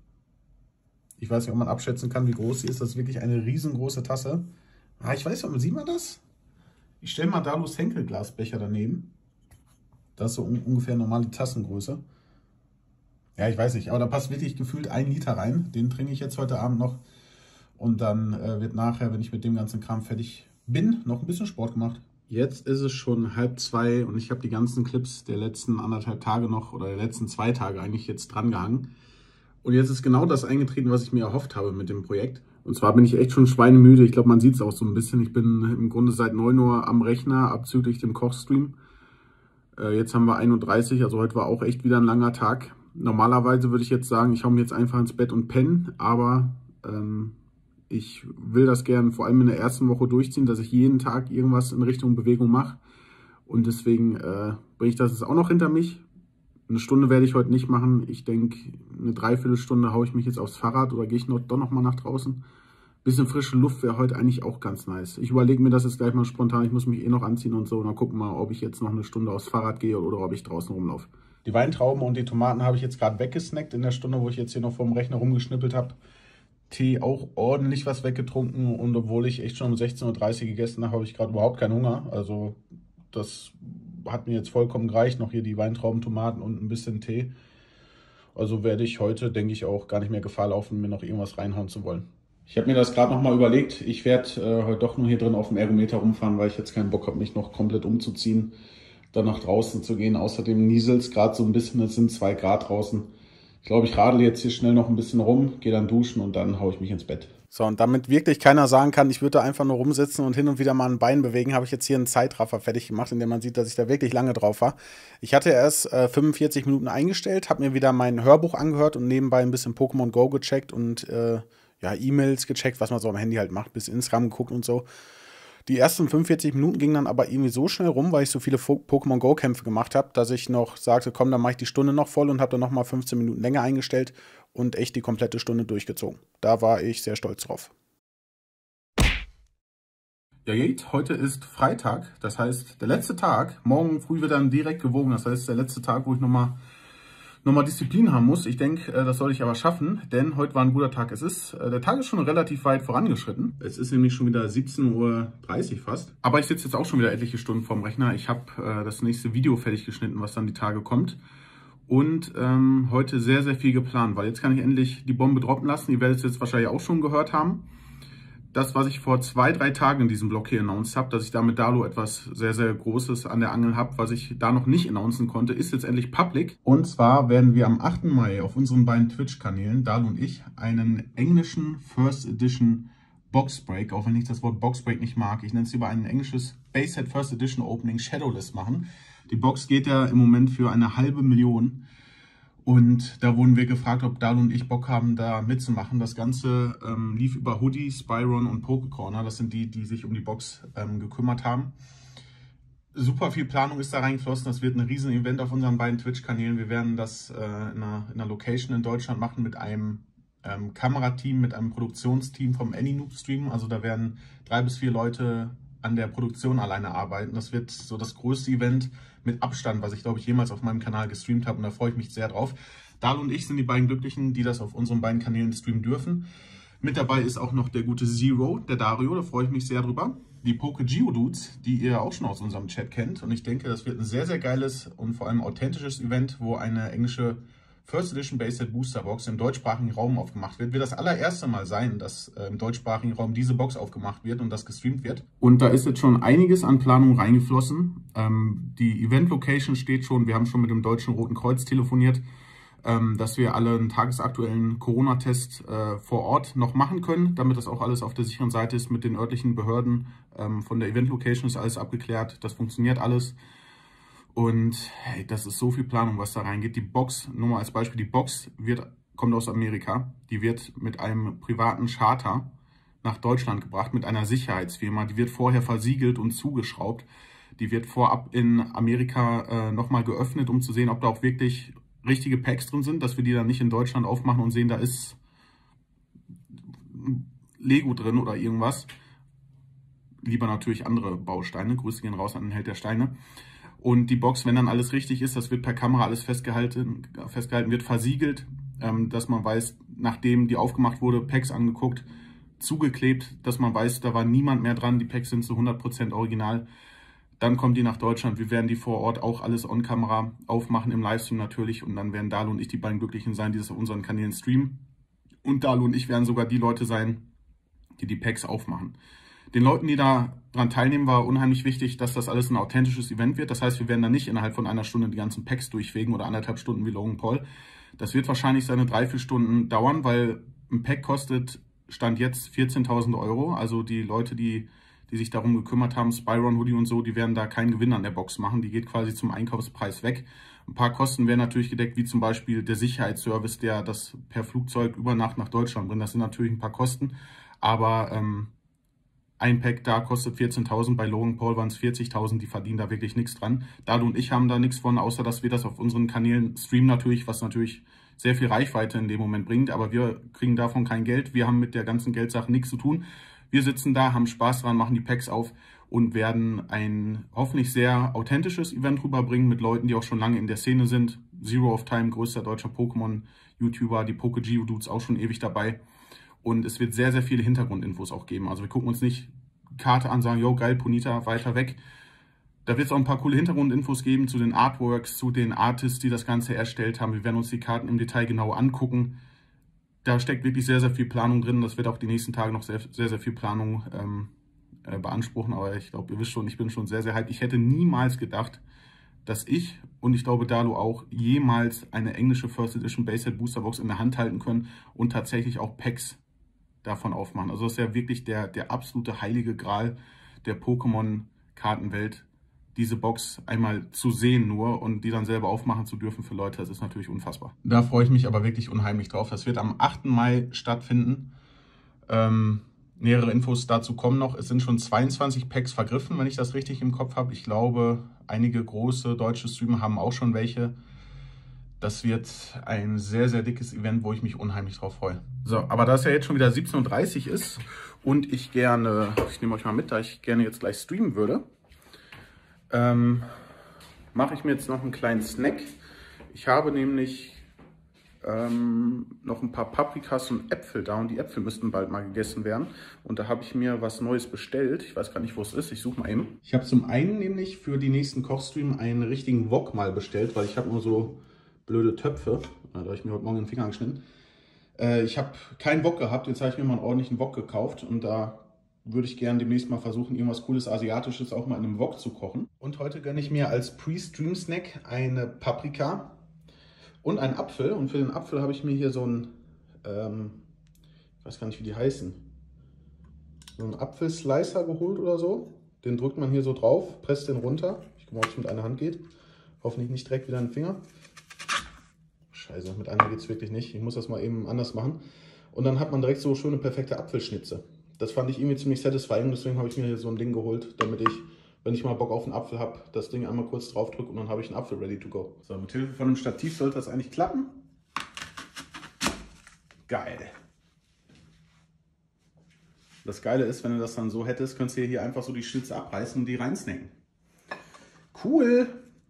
Ich weiß nicht, ob man abschätzen kann, wie groß sie ist. Das ist wirklich eine riesengroße Tasse. Ich weiß nicht, sieht man das? Ich stelle mal Dalus Henkelglasbecher daneben. Das ist so ungefähr normale Tassengröße. Ja, ich weiß nicht, aber da passt wirklich gefühlt 1 Liter rein. Den trinke ich jetzt heute Abend noch. Und dann wird nachher, wenn ich mit dem ganzen Kram fertig bin, noch ein bisschen Sport gemacht. Jetzt ist es schon 1:30 und ich habe die ganzen Clips der letzten 1,5 Tage noch, oder der letzten 2 Tage eigentlich jetzt dran gehangen. Und jetzt ist genau das eingetreten, was ich mir erhofft habe mit dem Projekt. Und zwar bin ich echt schon schweinemüde. Ich glaube, man sieht es auch so ein bisschen. Ich bin im Grunde seit 9 Uhr am Rechner, abzüglich dem Kochstream. Jetzt haben wir 31, also heute war auch echt wieder ein langer Tag. Normalerweise würde ich jetzt sagen, ich hau mir jetzt einfach ins Bett und penne, aber ich will das gern vor allem in der ersten Woche durchziehen, dass ich jeden Tag irgendwas in Richtung Bewegung mache. Und deswegen bringe ich das jetzt auch noch hinter mich. Eine Stunde werde ich heute nicht machen. Ich denke, eine Dreiviertelstunde haue ich mich jetzt aufs Fahrrad oder gehe ich doch noch mal nach draußen. Bisschen frische Luft wäre heute eigentlich auch ganz nice. Ich überlege mir das jetzt gleich mal spontan. Ich muss mich eh noch anziehen und so. Und dann gucken wir mal, ob ich jetzt noch eine Stunde aufs Fahrrad gehe oder ob ich draußen rumlaufe. Die Weintrauben und die Tomaten habe ich jetzt gerade weggesnackt in der Stunde, wo ich jetzt hier noch vorm Rechner rumgeschnippelt habe. Tee auch ordentlich was weggetrunken. Und obwohl ich echt schon um 16:30 Uhr gegessen habe, habe ich gerade überhaupt keinen Hunger. Also das hat mir jetzt vollkommen gereicht. Noch hier die Weintrauben, Tomaten und ein bisschen Tee. Also werde ich heute, denke ich, auch gar nicht mehr Gefahr laufen, mir noch irgendwas reinhauen zu wollen. Ich habe mir das gerade nochmal überlegt. Ich werde heute doch nur hier drin auf dem Ergometer rumfahren, weil ich jetzt keinen Bock habe, mich noch komplett umzuziehen, dann nach draußen zu gehen. Außerdem nieselt es gerade so ein bisschen, es sind 2 Grad draußen. Ich glaube, ich radel jetzt hier schnell noch ein bisschen rum, gehe dann duschen und dann haue ich mich ins Bett. So, und damit wirklich keiner sagen kann, ich würde da einfach nur rumsitzen und hin und wieder mal ein Bein bewegen, habe ich jetzt hier einen Zeitraffer fertig gemacht, in dem man sieht, dass ich da wirklich lange drauf war. Ich hatte erst 45 Minuten eingestellt, habe mir wieder mein Hörbuch angehört und nebenbei ein bisschen Pokémon Go gecheckt und ja, E-Mails gecheckt, was man so am Handy halt macht, bis Instagram geguckt und so. Die ersten 45 Minuten gingen dann aber irgendwie so schnell rum, weil ich so viele Pokémon Go-Kämpfe gemacht habe, dass ich noch sagte, komm, dann mache ich die Stunde noch voll und habe dann nochmal 15 Minuten länger eingestellt und echt die komplette Stunde durchgezogen. Da war ich sehr stolz drauf. Ja, Jade, heute ist Freitag, das heißt der letzte Tag. Morgen früh wird dann direkt gewogen, das heißt der letzte Tag, wo ich nochmal Disziplin haben muss. Ich denke, das soll ich aber schaffen, denn heute war ein guter Tag. Der Tag ist schon relativ weit vorangeschritten. Es ist nämlich schon wieder 17:30 Uhr fast. Aber ich sitze jetzt auch schon wieder etliche Stunden vorm Rechner. Ich habe das nächste Video fertig geschnitten, was dann die Tage kommt. Und heute sehr, sehr viel geplant, weil jetzt kann ich endlich die Bombe droppen lassen. Ihr werdet es jetzt wahrscheinlich auch schon gehört haben. Das, was ich vor 2-3 Tagen in diesem Blog hier announced habe, dass ich da mit Dalo etwas sehr, sehr Großes an der Angel habe, was ich da noch nicht announcen konnte, ist jetzt endlich public. Und zwar werden wir am 8. Mai auf unseren beiden Twitch-Kanälen, Dalo und ich, einen englischen First Edition Boxbreak, auch wenn ich das Wort Boxbreak nicht mag, ich nenne es lieber ein englisches Basehead First Edition Opening Shadowless machen. Die Box geht ja im Moment für eine $500.000. Und da wurden wir gefragt, ob Dalo und ich Bock haben, da mitzumachen. Das Ganze lief über Hoodie, Spyron und Pokecorner. Das sind die, die sich um die Box gekümmert haben. Super viel Planung ist da reingeflossen. Das wird ein riesen Event auf unseren beiden Twitch-Kanälen. Wir werden das in einer Location in Deutschland machen mit einem Kamerateam, mit einem Produktionsteam vom AnyNoob Stream. Also da werden 3 bis 4 Leute an der Produktion alleine arbeiten. Das wird so das größte Event mit Abstand, was ich, glaube ich, jemals auf meinem Kanal gestreamt habe. Und da freue ich mich sehr drauf. Dalo und ich sind die beiden Glücklichen, die das auf unseren beiden Kanälen streamen dürfen. Mit dabei ist auch noch der gute Zero, der Dario. Da freue ich mich sehr drüber. Die Poke-Geodudes, die ihr auch schon aus unserem Chat kennt. Und ich denke, das wird ein sehr, sehr geiles und vor allem authentisches Event, wo eine englische First Edition Basehead Booster Box im deutschsprachigen Raum aufgemacht wird. Wird das allererste Mal sein, dass im deutschsprachigen Raum diese Box aufgemacht wird und das gestreamt wird. Und da ist jetzt schon einiges an Planung reingeflossen. Die Event Location steht schon. Wir haben schon mit dem Deutschen Roten Kreuz telefoniert, dass wir alle einen tagesaktuellen Corona-Test vor Ort noch machen können, damit das auch alles auf der sicheren Seite ist mit den örtlichen Behörden. Von der Event Location ist alles abgeklärt. Das funktioniert alles. Und hey, das ist so viel Planung, was da reingeht. Die Box, nur mal als Beispiel, die Box kommt aus Amerika. Die wird mit einem privaten Charter nach Deutschland gebracht, mit einer Sicherheitsfirma. Die wird vorher versiegelt und zugeschraubt. Die wird vorab in Amerika nochmal geöffnet, um zu sehen, ob da auch wirklich richtige Packs drin sind, dass wir die dann nicht in Deutschland aufmachen und sehen, da ist Lego drin oder irgendwas. Lieber natürlich andere Bausteine. Grüße gehen raus an den Held der Steine. Und die Box, wenn dann alles richtig ist, das wird per Kamera alles festgehalten wird versiegelt, dass man weiß, nachdem die aufgemacht wurde, Packs angeguckt, zugeklebt, dass man weiß, da war niemand mehr dran, die Packs sind zu 100% original. Dann kommt die nach Deutschland, wir werden die vor Ort auch alles on Kamera aufmachen, im Livestream natürlich. Und dann werden Dalo und ich die beiden Glücklichen sein, die das auf unseren Kanälen streamen. Und Dalo und ich werden sogar die Leute sein, die die Packs aufmachen. Den Leuten, die da dran teilnehmen, war unheimlich wichtig, dass das alles ein authentisches Event wird. Das heißt, wir werden da nicht innerhalb von einer Stunde die ganzen Packs durchwägen oder 1,5 Stunden wie Logan Paul. Das wird wahrscheinlich seine 3-4 Stunden dauern, weil ein Pack kostet, Stand jetzt, 14.000 €. Also die Leute, die sich darum gekümmert haben, Spyron, Hoodie und so, die werden da keinen Gewinn an der Box machen. Die geht quasi zum Einkaufspreis weg. Ein paar Kosten werden natürlich gedeckt, wie zum Beispiel der Sicherheitsservice, der das per Flugzeug über Nacht nach Deutschland bringt. Das sind natürlich ein paar Kosten, aber ein Pack da kostet 14.000, bei Logan Paul waren es 40.000, die verdienen da wirklich nichts dran. Dalo und ich haben da nichts von, außer dass wir das auf unseren Kanälen streamen natürlich, was natürlich sehr viel Reichweite in dem Moment bringt, aber wir kriegen davon kein Geld. Wir haben mit der ganzen Geldsache nichts zu tun. Wir sitzen da, haben Spaß dran, machen die Packs auf und werden ein hoffentlich sehr authentisches Event rüberbringen mit Leuten, die auch schon lange in der Szene sind. Zero of Time, größter deutscher Pokémon-YouTuber, die Poke-Geodudes auch schon ewig dabei. Und es wird sehr, sehr viele Hintergrundinfos auch geben. Also wir gucken uns nicht Karte an, sagen, yo, geil, Ponyta, weiter weg. Da wird es auch ein paar coole Hintergrundinfos geben zu den Artworks, zu den Artists, die das Ganze erstellt haben. Wir werden uns die Karten im Detail genau angucken. Da steckt wirklich sehr, sehr viel Planung drin. Das wird auch die nächsten Tage noch sehr, sehr, sehr viel Planung beanspruchen. Aber ich glaube, ihr wisst schon, ich bin schon sehr, sehr hyped. Ich hätte niemals gedacht, dass ich und ich glaube Dalo auch jemals eine englische First Edition Basehead Booster Box in der Hand halten können und tatsächlich auch Packs davon aufmachen. Also das ist ja wirklich der absolute heilige Gral der Pokémon-Kartenwelt, diese Box einmal zu sehen nur und die dann selber aufmachen zu dürfen für Leute, das ist natürlich unfassbar. Da freue ich mich aber wirklich unheimlich drauf. Das wird am 8. Mai stattfinden. Nähere Infos dazu kommen noch. Es sind schon 22 Packs vergriffen, wenn ich das richtig im Kopf habe. Ich glaube, einige große deutsche Streamer haben auch schon welche. Das wird ein sehr, sehr dickes Event, wo ich mich unheimlich drauf freue. So, aber da es ja jetzt schon wieder 17:30 Uhr ist und ich nehme euch mal mit, da ich gerne jetzt gleich streamen würde, mache ich mir jetzt noch einen kleinen Snack. Ich habe nämlich noch ein paar Paprikas und Äpfel da und die Äpfel müssten bald mal gegessen werden. Und da habe ich mir was Neues bestellt. Ich weiß gar nicht, wo es ist. Ich suche mal eben. Ich habe zum einen nämlich für die nächsten Kochstream einen richtigen Wok mal bestellt, weil ich habe nur so blöde Töpfe. Da habe ich mir heute Morgen den Finger angeschnitten. Ich habe keinen Wok gehabt. Jetzt habe ich mir mal einen ordentlichen Wok gekauft und da würde ich gerne demnächst mal versuchen, irgendwas cooles Asiatisches auch mal in einem Wok zu kochen. Und heute gönne ich mir als Pre-Stream-Snack eine Paprika und einen Apfel. Und für den Apfel habe ich mir hier so einen, ich weiß gar nicht, wie die heißen, so einen Apfelslicer geholt oder so. Den drückt man hier so drauf, presst den runter. Ich gucke mal, ob es mit einer Hand geht. Hoffentlich nicht direkt wieder in den Finger. Scheiße, mit einer geht es wirklich nicht. Ich muss das mal eben anders machen. Und dann hat man direkt so schöne, perfekte Apfelschnitze. Das fand ich irgendwie ziemlich satisfying. Deswegen habe ich mir hier so ein Ding geholt, damit ich, wenn ich mal Bock auf einen Apfel habe, das Ding einmal kurz drauf drücke und dann habe ich einen Apfel ready to go. So, mit Hilfe von einem Stativ sollte das eigentlich klappen. Geil. Das Geile ist, wenn du das dann so hättest, könntest du hier einfach so die Schnitze abreißen und die reinsnacken. Cool.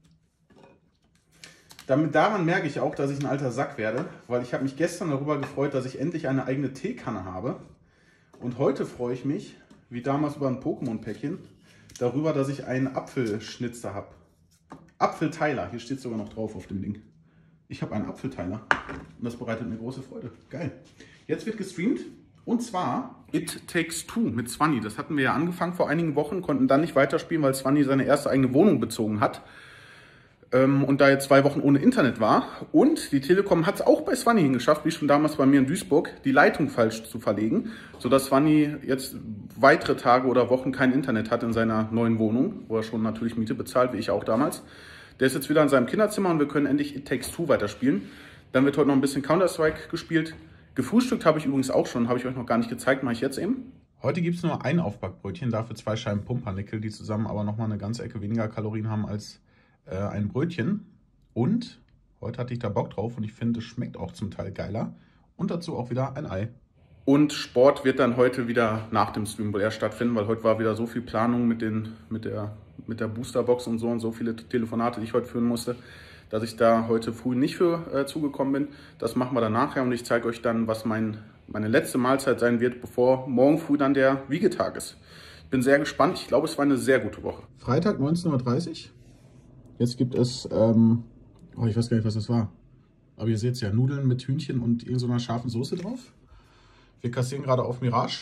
Daran merke ich auch, dass ich ein alter Sack werde, weil ich habe mich gestern darüber gefreut, dass ich endlich eine eigene Teekanne habe. Und heute freue ich mich, wie damals über ein Pokémon-Päckchen, darüber, dass ich einen Apfelschnitzer habe. Apfelteiler, hier steht sogar noch drauf auf dem Ding. Ich habe einen Apfelteiler und das bereitet mir große Freude. Geil. Jetzt wird gestreamt und zwar It Takes Two mit Swanny. Das hatten wir ja angefangen vor einigen Wochen, konnten dann nicht weiterspielen, weil Swanny seine erste eigene Wohnung bezogen hat. Und da jetzt 2 Wochen ohne Internet war. Und die Telekom hat es auch bei Swanny hingeschafft, wie schon damals bei mir in Duisburg, die Leitung falsch zu verlegen, sodass Swanny jetzt weitere Tage oder Wochen kein Internet hat in seiner neuen Wohnung, wo er schon natürlich Miete bezahlt, wie ich auch damals. Der ist jetzt wieder in seinem Kinderzimmer und wir können endlich It Takes Two weiterspielen. Dann wird heute noch ein bisschen Counter-Strike gespielt. Gefrühstückt habe ich übrigens auch schon, habe ich euch noch gar nicht gezeigt, mache ich jetzt eben. Heute gibt es nur ein Aufbackbrötchen, dafür 2 Scheiben Pumpernickel, die zusammen aber nochmal eine ganze Ecke weniger Kalorien haben als ein Brötchen. Und heute hatte ich da Bock drauf und ich finde, es schmeckt auch zum Teil geiler. Und dazu auch wieder ein Ei. Und Sport wird dann heute wieder nach dem Stream wohl erst stattfinden, weil heute war wieder so viel Planung mit der Boosterbox und so viele Telefonate, die ich heute führen musste, dass ich da heute früh nicht für zugekommen bin. Das machen wir dann nachher und ich zeige euch dann, was meine letzte Mahlzeit sein wird, bevor morgen früh dann der Wiegetag ist. Ich bin sehr gespannt. Ich glaube, es war eine sehr gute Woche. Freitag 19:30 Uhr. Jetzt gibt es, ich weiß gar nicht, was das war. Aber ihr seht es ja, Nudeln mit Hühnchen und irgendeiner scharfen Soße drauf. Wir kassieren gerade auf Mirage.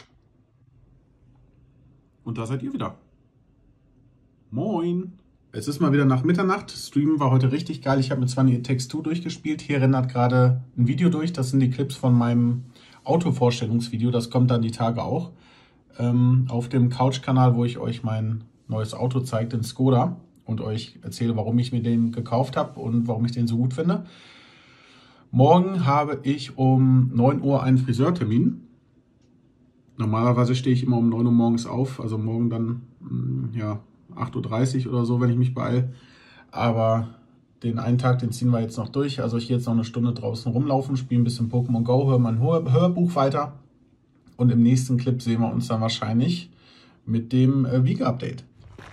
Und da seid ihr wieder. Moin. Es ist mal wieder nach Mitternacht. Streamen war heute richtig geil. Ich habe mit Swanny It Takes Two durchgespielt. Hier rendert gerade ein Video durch. Das sind die Clips von meinem Autovorstellungsvideo. Das kommt dann die Tage auch. Auf dem Couch-Kanal, wo ich euch mein neues Auto zeige, den Skoda. Und euch erzähle, warum ich mir den gekauft habe und warum ich den so gut finde. Morgen habe ich um 9 Uhr einen Friseurtermin. Normalerweise stehe ich immer um 9 Uhr morgens auf, also morgen dann ja, 8:30 Uhr oder so, wenn ich mich beeile. Aber den einen Tag, den ziehen wir jetzt noch durch. Also ich gehe jetzt noch eine Stunde draußen rumlaufen, spiele ein bisschen Pokémon Go, höre mein Hörbuch weiter. Und im nächsten Clip sehen wir uns dann wahrscheinlich mit dem Wiege-Update.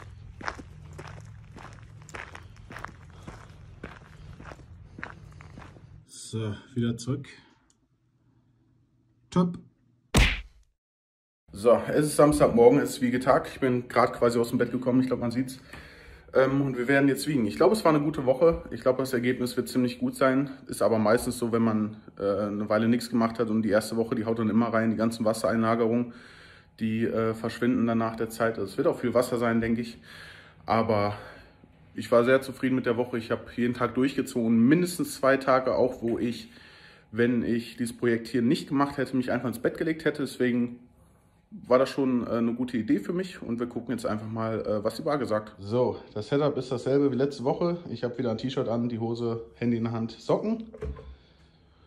So, wieder zurück. Top. So, es ist Samstagmorgen, es ist Wiegetag. Ich bin gerade quasi aus dem Bett gekommen, ich glaube, man sieht's. Und wir werden jetzt wiegen. Ich glaube, es war eine gute Woche. Ich glaube, das Ergebnis wird ziemlich gut sein. Ist aber meistens so, wenn man eine Weile nichts gemacht hat und die erste Woche, die haut dann immer rein. Die ganzen Wassereinlagerungen, die verschwinden dann nach der Zeit. Also es wird auch viel Wasser sein, denke ich. Aber ich war sehr zufrieden mit der Woche. Ich habe jeden Tag durchgezogen. Mindestens 2 Tage auch, wo ich, wenn ich dieses Projekt hier nicht gemacht hätte, mich einfach ins Bett gelegt hätte. Deswegen war das schon eine gute Idee für mich. Und wir gucken jetzt einfach mal, was die Waage sagt. So, das Setup ist dasselbe wie letzte Woche. Ich habe wieder ein T-Shirt an, die Hose, Handy in der Hand, Socken.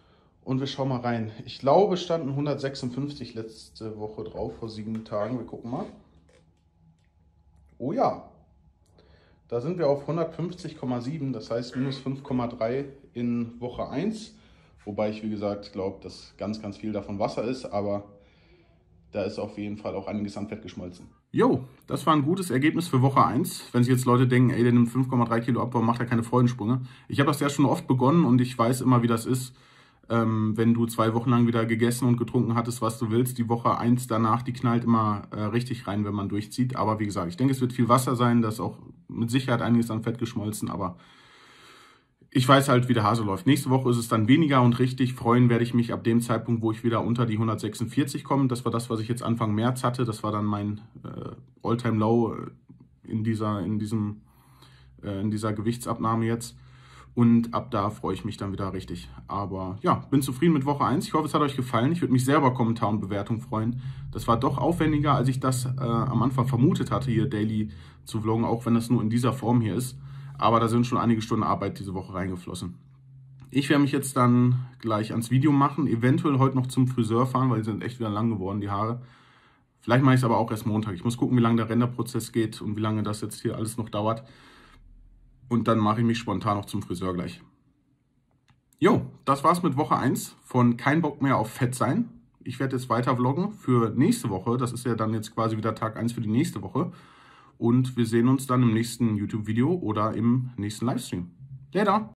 Und wir schauen mal rein. Ich glaube, es standen 156 letzte Woche drauf, vor 7 Tagen. Wir gucken mal. Oh ja, da sind wir auf 150,7, das heißt minus 5,3 in Woche 1. Wobei ich, wie gesagt, glaube, dass ganz, ganz viel davon Wasser ist, aber da ist auf jeden Fall auch einiges an Fett geschmolzen. Jo, das war ein gutes Ergebnis für Woche 1. Wenn sich jetzt Leute denken, ey, der nimmt 5,3 Kilo ab, warum macht er keine Freudensprünge? Ich habe das ja schon oft begonnen und ich weiß immer, wie das ist. Wenn du 2 Wochen lang wieder gegessen und getrunken hattest, was du willst, die Woche 1 danach, die knallt immer richtig rein, wenn man durchzieht. Aber wie gesagt, ich denke, es wird viel Wasser sein, da ist auch mit Sicherheit einiges an Fett geschmolzen, aber ich weiß halt, wie der Hase läuft. Nächste Woche ist es dann weniger und richtig freuen werde ich mich ab dem Zeitpunkt, wo ich wieder unter die 146 komme. Das war das, was ich jetzt Anfang März hatte. Das war dann mein All-Time-Low in dieser Gewichtsabnahme jetzt. Und ab da freue ich mich dann wieder richtig. Aber ja, bin zufrieden mit Woche 1. Ich hoffe, es hat euch gefallen. Ich würde mich sehr über Kommentar und Bewertung freuen. Das war doch aufwendiger, als ich das am Anfang vermutet hatte, hier daily zu vloggen, auch wenn das nur in dieser Form hier ist. Aber da sind schon einige Stunden Arbeit diese Woche reingeflossen. Ich werde mich jetzt dann gleich ans Video machen. Eventuell heute noch zum Friseur fahren, weil die sind echt wieder lang geworden, die Haare. Vielleicht mache ich es aber auch erst Montag. Ich muss gucken, wie lange der Renderprozess geht und wie lange das jetzt hier alles noch dauert. Und dann mache ich mich spontan noch zum Friseur gleich. Jo, das war's mit Woche 1 von Kein Bock mehr auf Fett sein. Ich werde jetzt weiter vloggen für nächste Woche. Das ist ja dann jetzt quasi wieder Tag 1 für die nächste Woche. Und wir sehen uns dann im nächsten YouTube-Video oder im nächsten Livestream. Later!